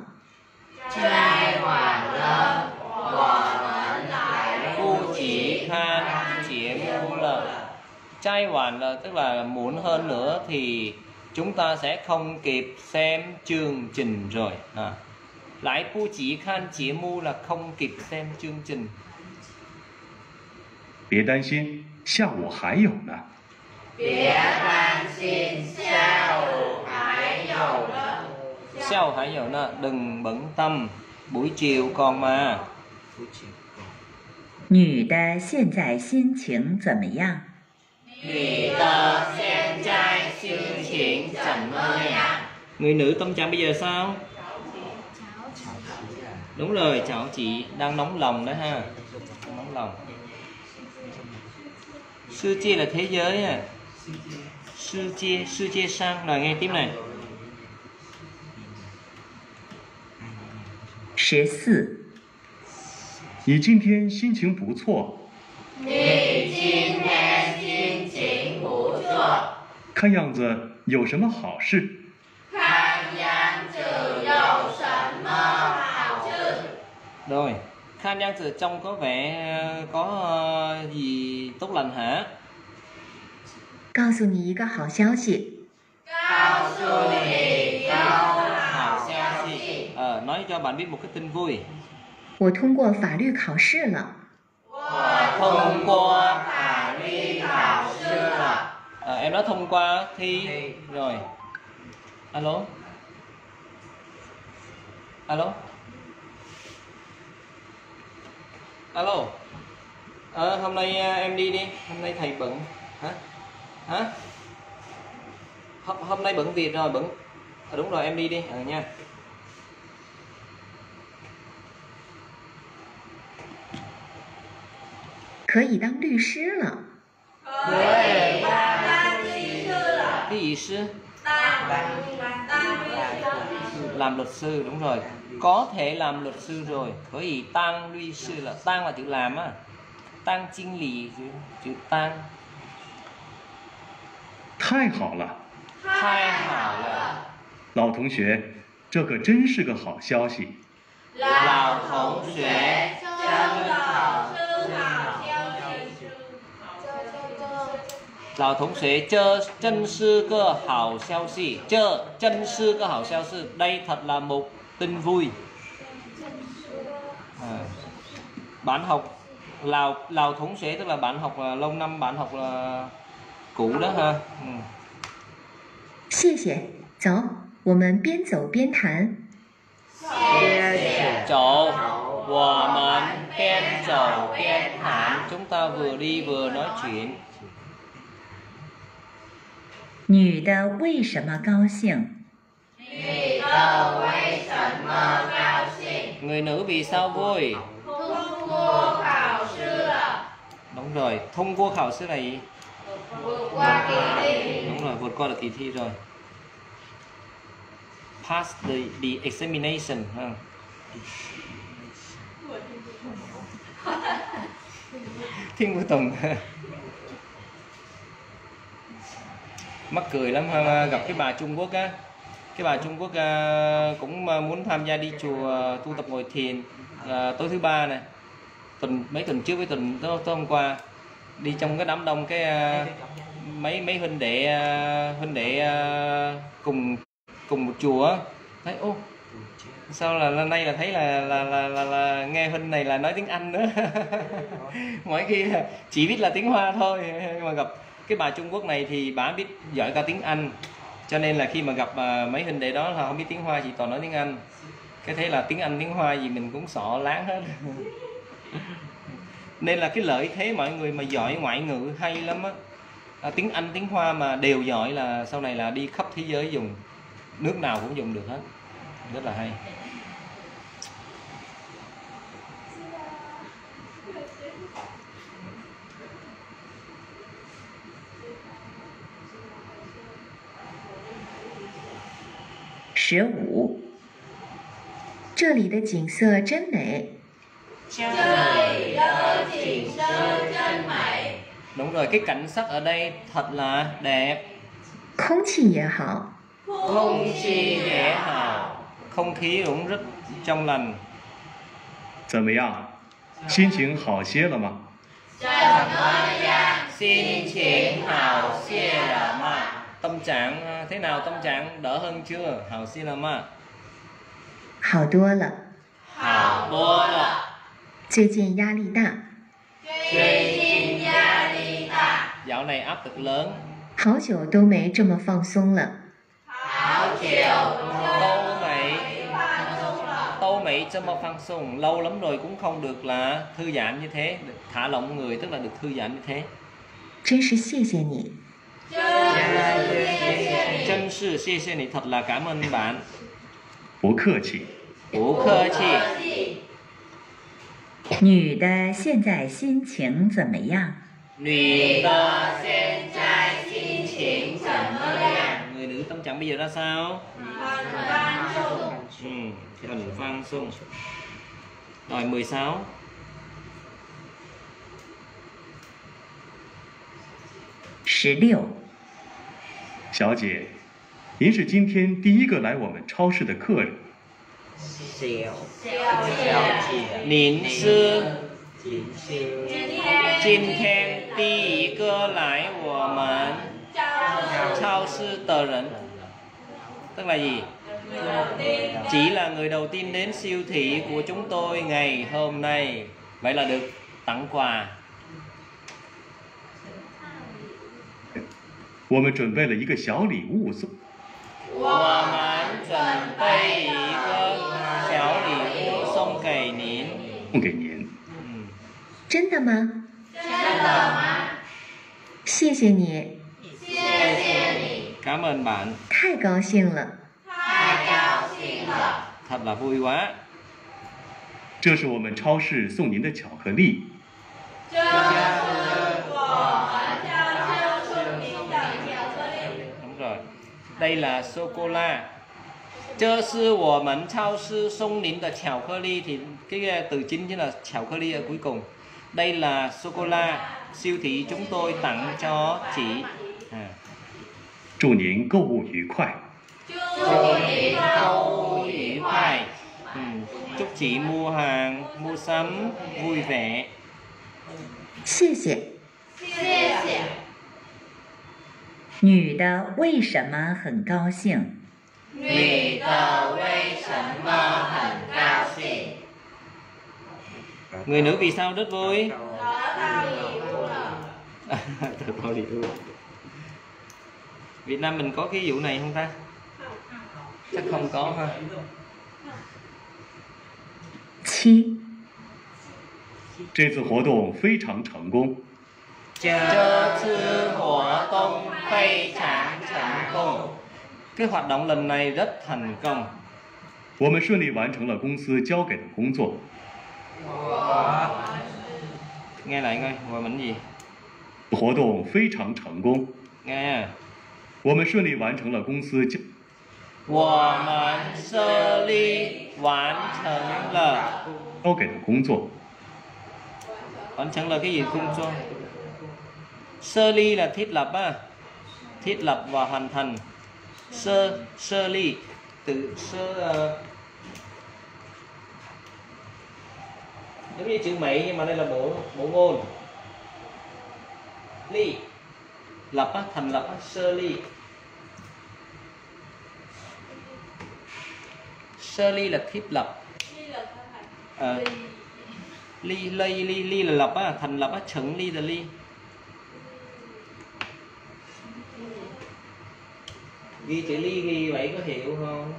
Cu chỉ khan chế mu là trai hoàn là tức là muốn hơn nữa thì chúng ta sẽ không kịp xem chương trình rồi. Lại cu chỉ khan chế mu là không kịp xem chương trình. 别担心，下午还有呢。 Sao hãy hiểu nè, đừng bận tâm, buổi chiều còn mà. 女的现在心情怎么样？ Người nữ tâm trạng bây giờ sao? Đúng rồi, chào chị, đang nóng lòng đó ha. Nóng lòng. Sư chia là thế giới à. Sư chia sang. Rồi nghe tiếp này. 14. 你今天心情不错。看样子有什么好事？ Rồi, Khan Giang từ trong có vẻ có gì tốt lành hả? 告诉你一个好消息， Hảo消息. Nói cho bạn biết một cái tin vui. 我通过法律考试了。 Thông qua法律khảo試. Em nói thông qua thi rồi. Alo. Alo. Alo. Hôm nay em đi đi. Hôm nay thầy bận. Hả? Hôm nay bận việc rồi, bận. Đúng rồi, em đi đi nha. Có thể当律师了。 Cái gì sư? Làm luật sư, đúng rồi. Có thể làm luật sư rồi. Có gì tăng luật sư là tăng là chữ làm á. Tăng chính lý chữ tăng. 太好了， 太好了. 老同学，这可真是个好消息。 Lào同学. Lào thống sẽ chơ chân sư cơ hảo xiao xì. Chơ chân sư cơ hảo xiao xì. Đây thật là một tin vui. Bạn học Lào thống sẽ tức là bạn học là lâu năm, bạn học là cũ đó ha. 谢谢，走，我们边走边谈。 Chỗ của mình bên chỗ bên thản. Chúng ta vừa đi vừa nói chuyện. 女的为什么高兴？ Người nữ vì sao vui? Đúng rồi, thông qua khảo sư là gì? vượt qua kỳ thi. Đúng rồi, vượt qua được kỳ thi rồi. Pass the examination ha. Thiên Vũ Tùng. Mắc cười lắm ha, gặp cái bà Trung Quốc á. Cái bà Trung Quốc cũng muốn tham gia đi chùa tu tập ngồi thiền tối thứ ba này. Mấy tuần trước với tuần tối hôm qua đi trong cái đám đông cái mấy huynh đệ cùng một chùa thấy ô sao là nay là thấy là nghe huynh này là nói tiếng Anh nữa. Mỗi khi chỉ biết là tiếng Hoa thôi, nhưng mà gặp cái bà Trung Quốc này thì bà biết giỏi cả tiếng Anh, cho nên là khi mà gặp mấy huynh đệ đó là không biết tiếng Hoa, chỉ toàn nói tiếng Anh. Cái thế là tiếng Anh tiếng Hoa gì mình cũng xỏ láng hết. Nên là cái lợi thế mọi người mà giỏi ngoại ngữ hay lắm á, tiếng Anh tiếng Hoa mà đều giỏi là sau này là đi khắp thế giới dùng, nước nào cũng dùng được hết, rất là hay. 15. 这里的景色真美。 Đúng rồi, cái cảnh sắc ở đây thật là đẹp. 空气也好， Không chi dễ hào, không khí cũng rất trong lành. 怎么样？心情好些了吗？ Xin chỉnh hào xie là ma. Tâm trạng thế nào, tâm trạng đỡ hơn chưa? Hào xie là ma. 好多了。 Hào bố là. 最近压力大， Dạo này áp lực lớn. 好久都没这么放松了。 Tâu Mỹ cho mà phăng sung. Lâu lắm rồi cũng không được là thư giãn như thế, được thả lỏng người, tức là được thư giãn như thế. 真是谢谢你。 Chân sư xie xie này, thật là cảm ơn bạn. 不客气。 Bố客气. 女的现在心情怎么样？ Người nữ tâm trạng bây giờ ra sao? Thần phan sung. Rồi 16. 16. 小姐，您是今天第一个来我们超市的客人。 Nín sư.今天第一个来我们超市的人. Tức là gì? Chỉ là người đầu tiên đến siêu thị của chúng tôi ngày hôm nay. Vậy là được tặng quà. 我们准备了一个小礼物送。 我们准备一个小礼物送给您. 送给您。 真的吗？谢谢你， Cảm ơn bạn. 太高兴了。 Thật là vui quá. 这是我们超市送您的巧克力。 Đúng rồi. Đây là sô-cô-la. Chơ sư của mình chao sư sông nín là chảo cơ ly, thì cái từ chính chính là chảo cơ ly ở cuối cùng. Đây là sô-cô-la, siêu thị chúng tôi tặng cho chị. 祝您购物愉快。 Câu ủy khoai. Chúc chị mua hàng, mua sắm vui vẻ. 谢谢。女的为什么很高兴？ Người tờ為什麼很高興? Người nữ vì sao rất vui? Tờ bao lì ưu. Việt Nam mình có cái vụ này không ta? Chắc không có ha. 7. 这次活动非常成功。 Chơ thư hoạt động phi常成功. Cái hoạt động lần này rất thành công. 我们顺利完成了公司交给的工作。 Nghe lại coi, hòa mình gì? 活动非常成功， nghe 我们顺利完成了公司交我们顺利完成了给的工作。 完成là cái gì công cho sơ ly là thiết lập á, thiết lập và hoàn thành. Sơ ly từ giống như chữ Mỹ nhưng mà đây là bộ ngôn. Ly lập á, thành lập á, sơ ly. Sơ ly là thiết lập. Ly là lập á, thành lập á, chuẩn ly là ly. Ghi chữ ly ghi vậy có hiểu không?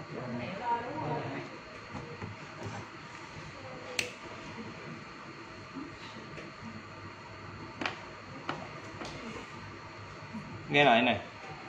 Nghe lại này.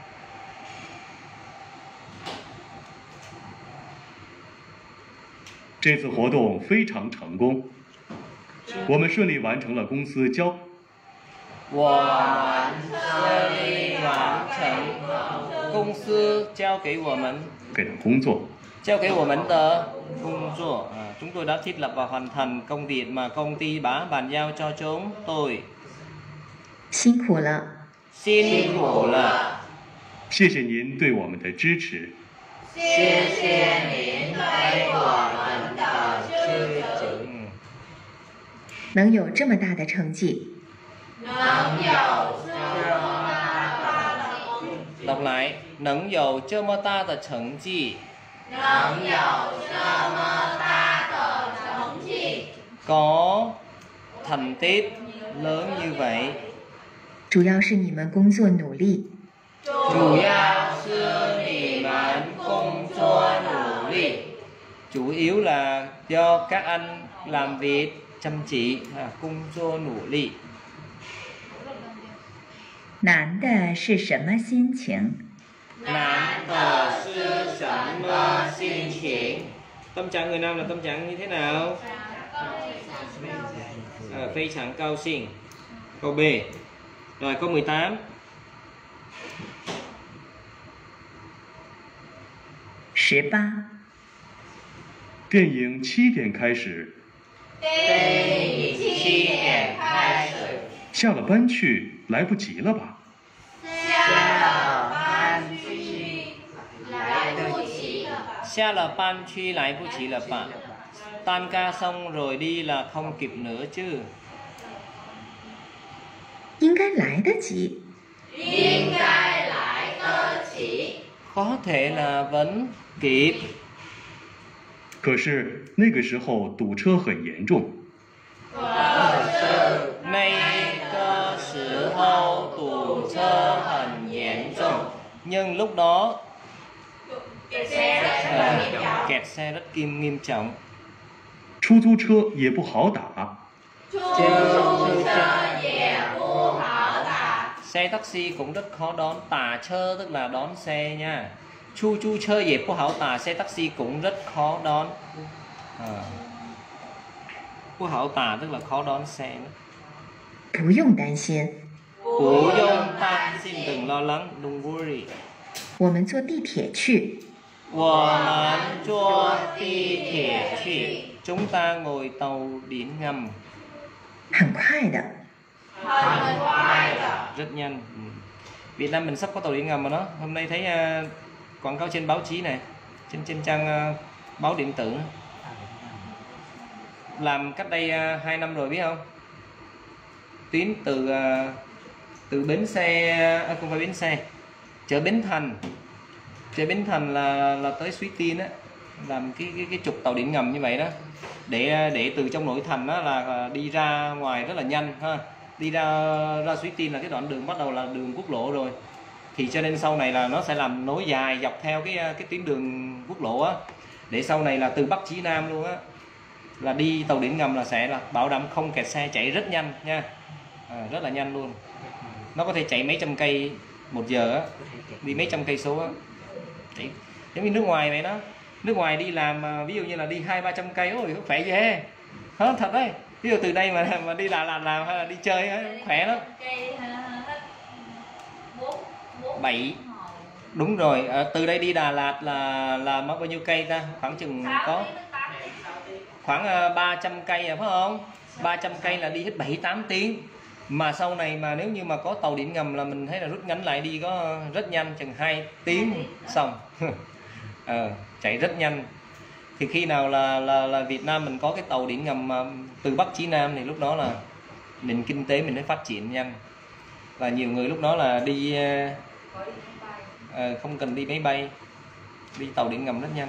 这次活动非常成功，我们顺利完成了公司交。 我们顺利完成公司交给我们给的工作。 交给我们的工作. Chúng tôi đã thiết lập và hoàn thành công việc mà công ty đã bàn giao cho chúng tôi. 辛苦了， 辛苦了， 谢谢您对我们的支持。 谢谢您对我们的支持， 能有这么大的成绩， 能有这么大的成绩， Đọc lại, 能有这么大的成绩， 能有这么大的成绩， có thành tích lớn như vậy. 主要是你们工作努力。 Chủ yếu是你们工作努力. Chủ yếu là do các anh làm việc chăm chỉ, 工作努力. 难的是什么心情？ 难的是什么心情? Tâm trạng người Nam là tâm trạng như thế nào? Phi常高兴. Câu B. Rồi câu 18. 18. 电影7点开始， 电影7点开始， 下了班去来不及了吧？ 下了班去来不及了吧？ Xa là ban truy lại bố chỉ là bạn. Tan ca xong rồi đi là không kịp nữa chứ. 应该来得及。 应该来得及， Có thể là vẫn kịp. 可是那个时候堵车很严重， Nay cơ sử hậu tủ chơ hẳn严trọng. Nhưng lúc đó kẹt xe rất nghiêm trọng. 出租车也不好打， 出租车也不好打， Xe taxi cũng rất khó đón. Tà chơ tức là đón xe nha. Chu chu chơ dễ不好打. Xe taxi cũng rất khó đón. 不好打 tức là khó đón xe. 不用担心， 不用担心 đừng lo lắng. Don't worry. 我们坐地铁去。 我们坐地铁去. Chúng ta ngồi tàu điện ngầm. 很快的， 很快的。 Rất nhanh. Việt Nam mình sắp có tàu điện ngầm rồi đó. Hôm nay thấy quảng cáo trên báo chí này, trên trang báo điện tử. Làm cách đây 2 năm rồi biết không? Tuyến từ bến xe, không phải bến xe, chợ Bến Thành. Chợ Bến Thành là tới Suối Tiên á, làm cái trục tàu điện ngầm như vậy đó, để từ trong nội thành đó là đi ra ngoài rất là nhanh ha. Đi ra Suối Tiên là cái đoạn đường bắt đầu là đường quốc lộ rồi, thì cho nên sau này là nó sẽ làm nối dài dọc theo cái tuyến đường quốc lộ á, để sau này là từ Bắc chí Nam luôn á, là đi tàu điện ngầm là sẽ là bảo đảm không kẹt xe, chạy rất nhanh nha, rất là nhanh luôn. Nó có thể chạy mấy trăm cây một giờ á, đi mấy trăm cây số á, giống như nước ngoài vậy đó. Nước ngoài đi làm ví dụ như là đi 200-300 cây, ôi khỏe ghê, thật đấy. Ví dụ từ đây mà đi làm hay là đi chơi á, khỏe lắm. 7. Đúng rồi, từ đây đi Đà Lạt là mất bao nhiêu cây ta? Khoảng chừng có khoảng 300 cây phải không? 300 cây là đi hết 7-8 tiếng. Mà sau này mà nếu như mà có tàu điện ngầm là mình thấy là rút ngắn lại đi có rất nhanh, chừng 2 tiếng xong. Chạy rất nhanh. Thì khi nào là Việt Nam mình có cái tàu điện ngầm từ Bắc chí Nam thì lúc đó là nền kinh tế mình mới phát triển nhanh. Và nhiều người lúc đó là đi không cần đi máy bay, đi tàu điện ngầm rất nhanh.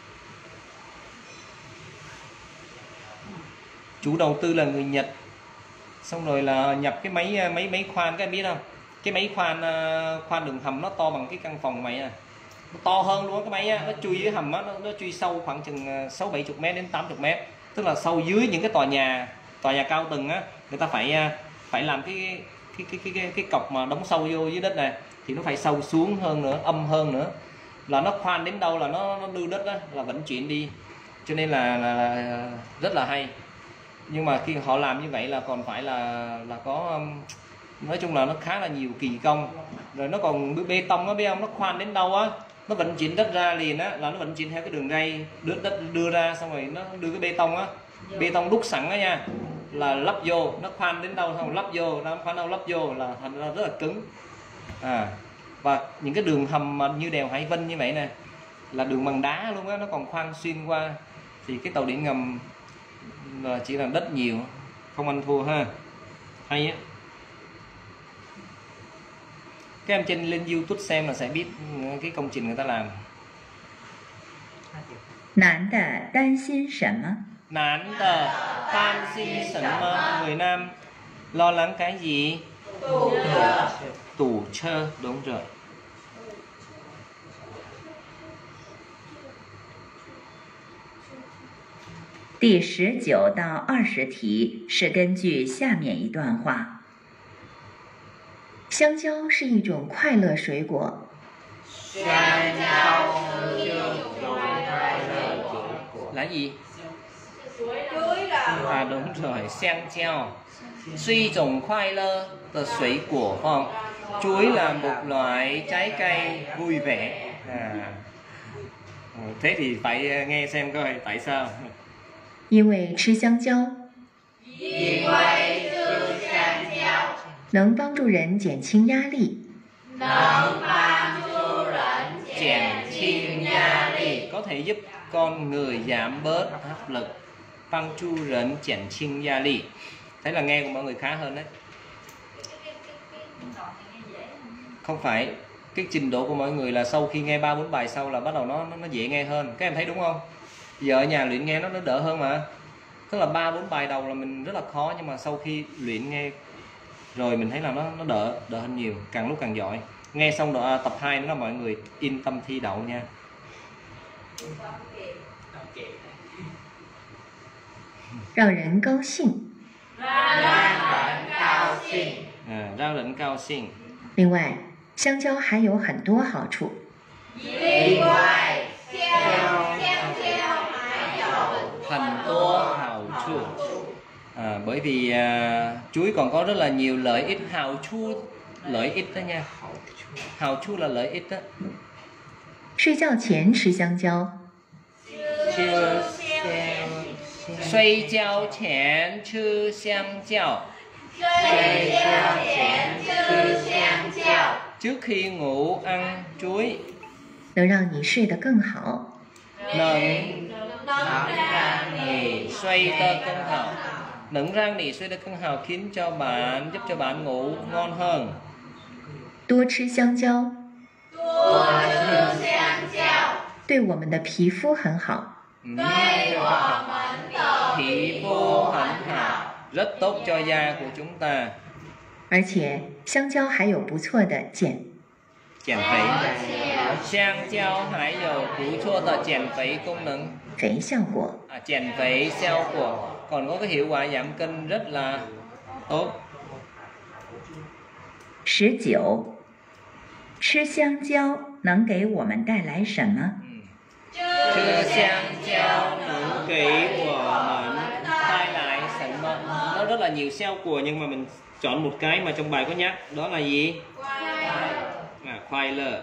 Chủ đầu tư là người Nhật, xong rồi là nhập cái máy khoan, các em biết không? Cái máy khoan đường hầm nó to bằng cái căn phòng mày à, nó to hơn luôn. Cái máy á, nó chui dưới hầm á, nó chui sâu khoảng chừng 60-70 m đến 80 m, tức là sâu dưới những cái tòa nhà cao tầng á, người ta phải làm cái cọc mà đóng sâu vô dưới đất này thì nó phải sâu xuống hơn nữa, âm hơn nữa, là nó khoan đến đâu là nó đưa đất á, là vẫn chuyển đi, cho nên là rất là hay. Nhưng mà khi họ làm như vậy là còn phải là có nói chung là nó khá là nhiều kỳ công. Rồi nó còn bê tông á, biết không, nó khoan đến đâu á nó vận chuyển đất ra liền á, là nó vận chuyển theo cái đường ray đất đưa ra, xong rồi nó đưa cái bê tông đúc sẵn á nha, là lắp vô, nó khoan đến đâu xong lắp vô, nó khoan đâu lắp vô là thành ra rất là cứng. Và những cái đường hầm mà như đèo Hải Vân như vậy nè là đường bằng đá luôn á, nó còn khoan xuyên qua. Thì cái tàu điện ngầm là chỉ là đất nhiều, không ăn thua ha, hay á. Các em trên lên YouTube xem là sẽ biết cái công trình người ta làm. 男的担心什么？ Nán tờ tan xin sẩn mơ, người nam lo lắng cái gì? Tủ chơ, đúng rồi. 第19到20题是根据下面一段话：香蕉是一种快乐水果。 Là gì? Chuối là Đúng rồi,香蕉 suy trồng khoai lơ tờ水果phải không? Chuối là một loại trái cây vui vẻ. Thế thì phải nghe xem coi tại sao. 因为吃香蕉能帮助人减轻压力， Giảm chiên gia ly, có thể giúp con người giảm bớt áp lực. Băng chu rẩn giảm chiên gia ly. Thế là nghe của mọi người khá hơn đấy. Không phải, cái trình độ của mọi người là sau khi nghe 3-4 bài sau là bắt đầu nó dễ nghe hơn. Các em thấy đúng không? Giờ ở nhà luyện nghe nó đỡ hơn mà. Tức là 3-4 bài đầu là mình rất là khó, nhưng mà sau khi luyện nghe rồi mình thấy là nó đỡ hơn nhiều, càng lúc càng giỏi. Nghe xong tập 2 nữa là mọi người yên tâm thi đậu nha. 让人高兴。 Rao rỉnh cao sinh. 另外，香蕉还有很多好处。 Thành tố hào chu. Bởi vì chuối còn có rất là nhiều lợi ích. Hào chu lợi ích đó nha. Hào chu là lợi ích đó. 睡觉前吃香蕉， Suy giao chén chư香蕉. Trước khi ngủ ăn chuối. 能让你睡得更好。 Xoay tơ cân hào. Nâng răng nỉ xoay tơ cân hào khiến cho bạn, giúp cho bạn ngủ ngon hơn. 多吃香蕉，对我们的皮肤很好。 Thị vô hạnh hảo, rất tốt cho da của chúng ta. 而且香蕉还有不错的减 Giảm肥.香蕉还有不错的减肥功能. 肥效果。 Giảm肥效果. Còn có cái hiệu quả giảm cân rất là tốt. 19. 吃香蕉能给我们带来什么？ Chứ香蕉能给我们带来什么? Nó rất là nhiều sao của, nhưng mà mình chọn một cái mà trong bài có nhắc, đó là gì? khoai lơ.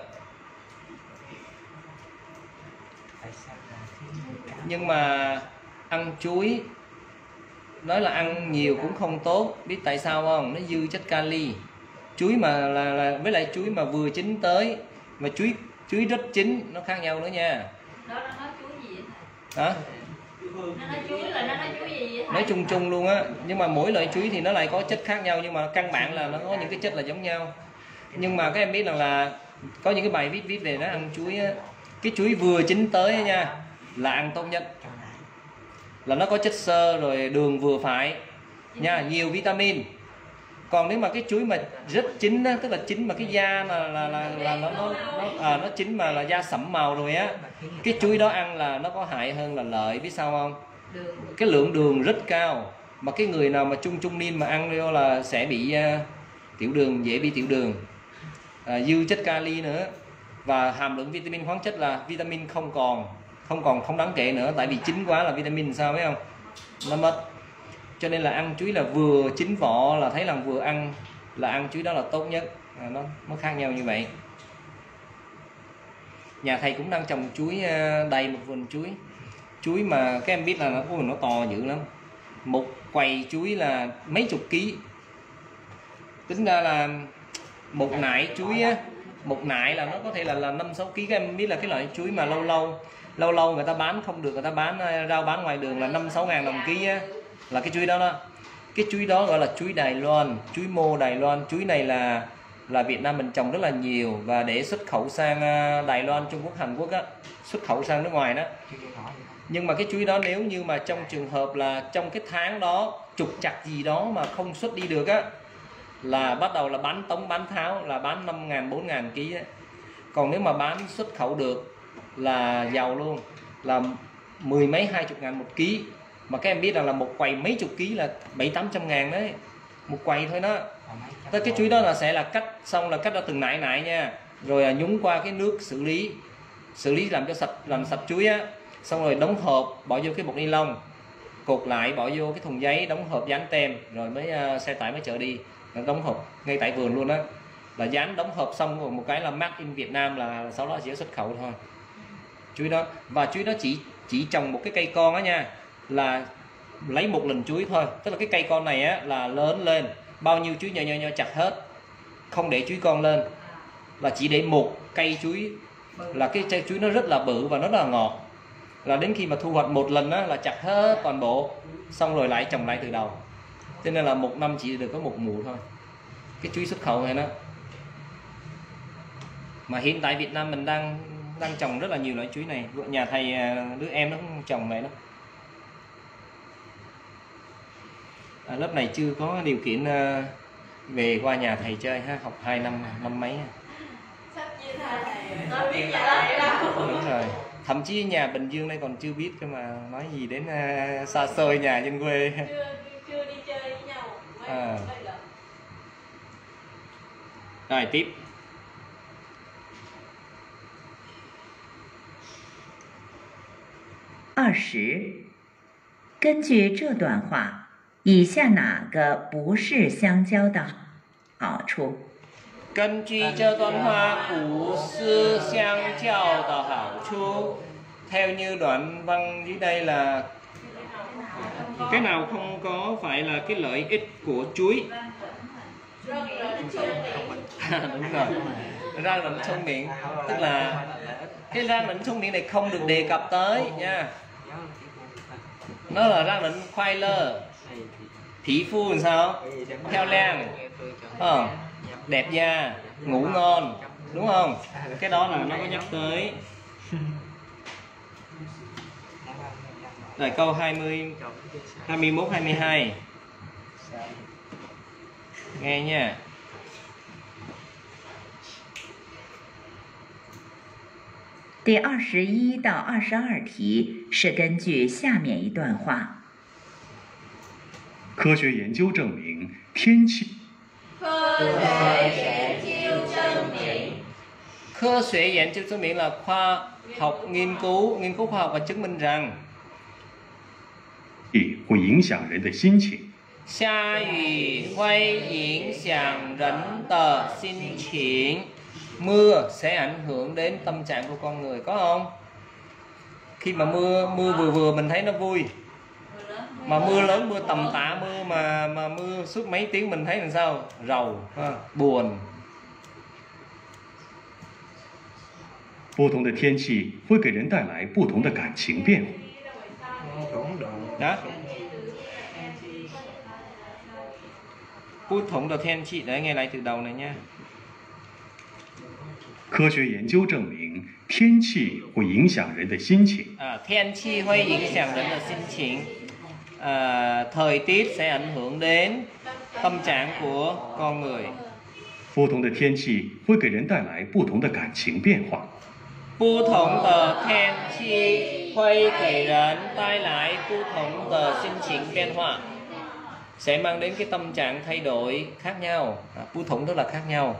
Nhưng mà ăn chuối, nói là ăn nhiều cũng không tốt, biết tại sao không? Nó dư chất kali. Chuối mà là với lại chuối mà vừa chín tới, mà chuối rất chín nó khác nhau nữa nha. Đó nó nói chuối gì vậy thầy? Hả? Nó nói chuối là nó nói chuối gì vậy thầy? Nói chung chung luôn á, nhưng mà mỗi loại chuối thì nó lại có chất khác nhau, nhưng mà căn bản là nó có những cái chất là giống nhau. Nhưng mà các em biết rằng là có những cái bài viết về nó ăn chuối á, cái chuối vừa chín tới nha là ăn tốt nhất, là nó có chất xơ rồi đường vừa phải nha, nhiều vitamin. Còn nếu mà cái chuối mà rất chín á, tức là chín mà cái da là nó chín mà là da sẫm màu rồi á, cái chuối đó ăn là nó có hại hơn là lợi, biết sao không? Cái lượng đường rất cao, mà cái người nào mà trung niên mà ăn vô là sẽ bị tiểu đường, dễ bị tiểu đường, dư chất kali nữa, và hàm lượng vitamin khoáng chất là vitamin không đáng kể nữa, tại vì chín quá là vitamin sao biết không, nó mất. Cho nên là ăn chuối là vừa chín vỏ là thấy là vừa ăn là ăn chuối đó là tốt nhất. Nó khác nhau như vậy. Nhà thầy cũng đang trồng chuối đầy một vườn chuối mà các em biết là nó to dữ lắm, một quầy chuối là mấy chục ký. Tính ra là một nải chuối á, một nải là nó có thể là 5-6 kg. Các em biết là cái loại chuối mà lâu lâu người ta bán không được, người ta rao bán ngoài đường là 5-6 ngàn đồng ký á, là cái chuối đó. Cái chuối đó gọi là chuối Đài Loan, chuối mô Đài Loan. Chuối này là Việt Nam mình trồng rất là nhiều và để xuất khẩu sang Đài Loan, Trung Quốc, Hàn Quốc á, xuất khẩu sang nước ngoài đó. Nhưng mà cái chuối đó nếu như mà trong trường hợp là trong cái tháng đó trục trặc gì đó mà không xuất đi được á, là bắt đầu là bán tống bán tháo, là bán 5 ngàn 4 ngàn ký á. Còn nếu mà bán xuất khẩu được là giàu luôn, là 10 mấy 20 ngàn một ký. Mà các em biết rằng là một quầy mấy chục ký là 700-800 ngàn đấy, một quầy thôi đó. Tới cái chuối đó là sẽ là cắt xong là cắt ra từng nải nha, rồi nhúng qua cái nước xử lý làm sạch chuối á, xong rồi đóng hộp bỏ vô cái bọc ni lông, cột lại bỏ vô cái thùng giấy, đóng hộp dán tem, rồi mới xe tải mới chở đi, đóng hộp ngay tại vườn luôn á, là dán đóng hộp xong rồi một cái là made in Việt Nam, là sau đó chỉ xuất khẩu thôi chuối đó. Và chuối đó chỉ trồng một cái cây con á nha, là lấy một lần chuối thôi, tức là cái cây con này á là lớn lên bao nhiêu chuối nhỏ chặt hết, không để chuối con lên, là chỉ để một cây chuối, là cái cây chuối nó rất là bự và nó rất là ngọt, là đến khi mà thu hoạch một lần á là chặt hết toàn bộ, xong rồi lại trồng lại từ đầu. Cho nên là một năm chỉ được có một mùa thôi cái chuối xuất khẩu này đó. Mà hiện tại Việt Nam mình đang trồng rất là nhiều loại chuối này. Nhà thầy đứa em nó cũng trồng này đó. Lớp này chưa có điều kiện về qua nhà thầy chơi ha, học 2 năm mấy. Đúng rồi. Thậm chí nhà Bình Dương đây còn chưa biết cơ mà nói gì đến xa xôi nhà dân quê. Chưa đi chơi với nhau. Rồi tiếp. 根据这段话，以下哪个不是香蕉的好处？ 根据这段话不是香蕉的好处. Theo như đoạn văn dưới đây là cái nào không có phải là cái lợi ích của chuối. Đúng rồi, răng lệnh thông miệng, tức là cái răng lệnh thông miệng này không được đề cập tới nha. Nó là răng lệnh khoai lơ. Thị phu làm sao? Theo lang, đẹp da, ngủ ngon, đúng không? Cái đó là nó có nhắc tới. Rồi câu 20, 21, 22. Nghe nha. 第21到22题是根据下面一段话。 科学研究证明，天气。 科学研究证明 là khoa học nghiên cứu khoa học và chứng minh rằng 雨会影响人的心情。 下雨会影响人的心情. Mưa sẽ ảnh hưởng đến tâm trạng của con người, có không? Khi mà mưa vừa vừa mình thấy nó vui, mà mưa lớn, mưa tầm tã, mưa mà mưa suốt mấy tiếng mình thấy làm sao? Rầu, buồn. 不同的天气会给人带来不同的感情变化。 Đó. Bút thống đầu tiên chị đấy, nghe lại từ đầu này nha. 科学研究证明，天气会影响人的心情。 Thiên chi会影响人的心情. Thời tiết sẽ ảnh hưởng đến tâm trạng của con người. 不同的天气会给人带来不同的感情变化。 不同的天气会给人带来不同的心情变化, sẽ mang đến cái tâm trạng thay đổi khác nhau. Bút thống tức là khác nhau.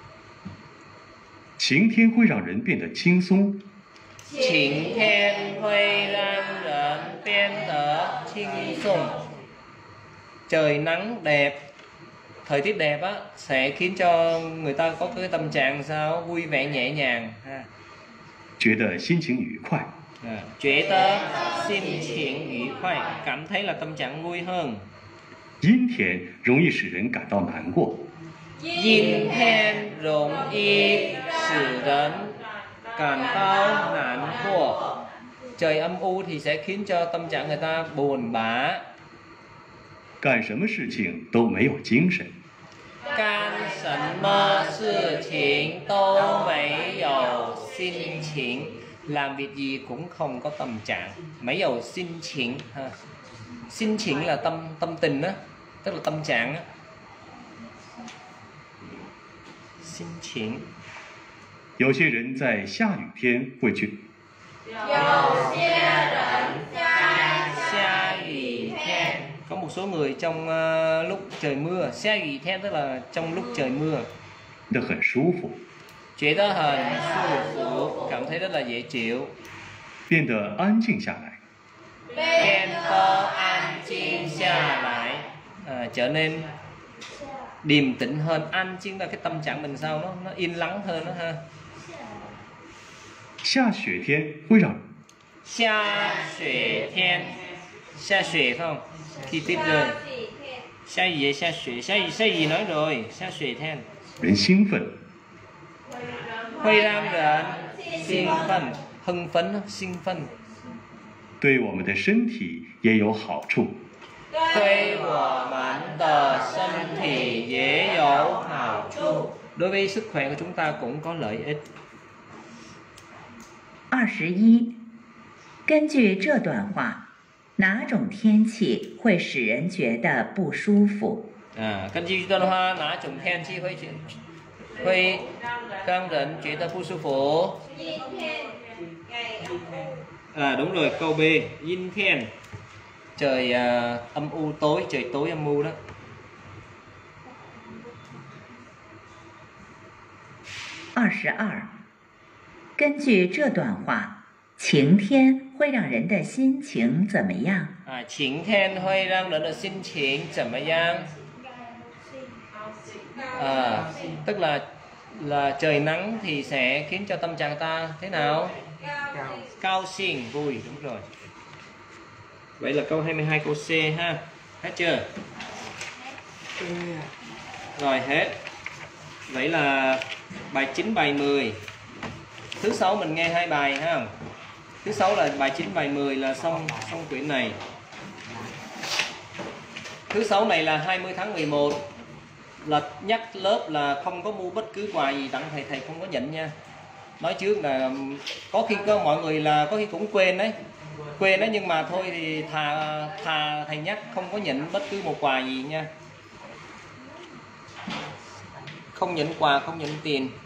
晴天会让人变得轻松。 晴天会让人变得轻松. Trời nắng đẹp, thời tiết đẹp á, sẽ khiến cho người ta có cái tâm trạng sao? Vui vẻ nhẹ nhàng. 觉得心情愉快。 觉得心情愉快, cảm thấy là tâm trạng vui hơn. 阴天容易使人感到难过。 Yin thiên 容易使人感到难过. Trời âm u thì sẽ khiến cho tâm trạng người ta buồn bã. 干什么事情都没有精神。 干什么事情都没有心情. Làm việc gì cũng không có tâm trạng. Mấy dầu心情ha. 心情 là tâm tình á, tức là tâm trạng á. 心情. 有些人在下雨天会去。 下雨天. Có một số người trong lúc trời mưa. 下雨天 tức là trong lúc trời mưa. 那很舒服。 觉得很舒服, cảm thấy rất là dễ chịu. 变得安静下来。 变得安静下来. Trở nên điềm tĩnh hơn. An静là cái tâm trạng mình sao nó yên lắng hơn đó ha. 下雪天会让。 下雪天. 下雪phải không? Khi tuyết rơi. 下雨下雪. 下雨nói rồi. 下雪天. 人兴奋。 会让人兴奋. Hưng phấn, 兴奋. 对我们的身体也有好处。 对我们的身体也有好处. Đối với sức khỏe của chúng ta cũng có lợi ích. 21. 根据这段话，哪种天气会使人觉得不舒服？ 根据这段话，哪种天气会让人觉得不舒服? Đúng rồi, câu B. Yin thiên. Trời âm u tối, trời tối âm u đó. 22. 根据这段话，晴天会让人的心情怎么样？ 晴天会让人的心情怎么样? Tức là trời nắng thì sẽ khiến cho tâm trạng ta thế nào? Cao兴, vui, đúng rồi. Vậy là câu 22 câu C ha. Hết chưa? Rồi hết. Vậy là bài 9 bài 10. Thứ 6 mình nghe 2 bài ha. Thứ 6 là bài 9 bài 10 là xong quyển này. Thứ 6 này là 20 tháng 11. Là nhắc lớp là không có mua bất cứ quà gì tặng thầy không có nhận nha. Nói trước là có khi có mọi người là có khi cũng quên đấy, nhưng mà thôi thì thà thầy nhắc không có nhận bất cứ một quà gì nha. Không nhận quà, không nhận tiền.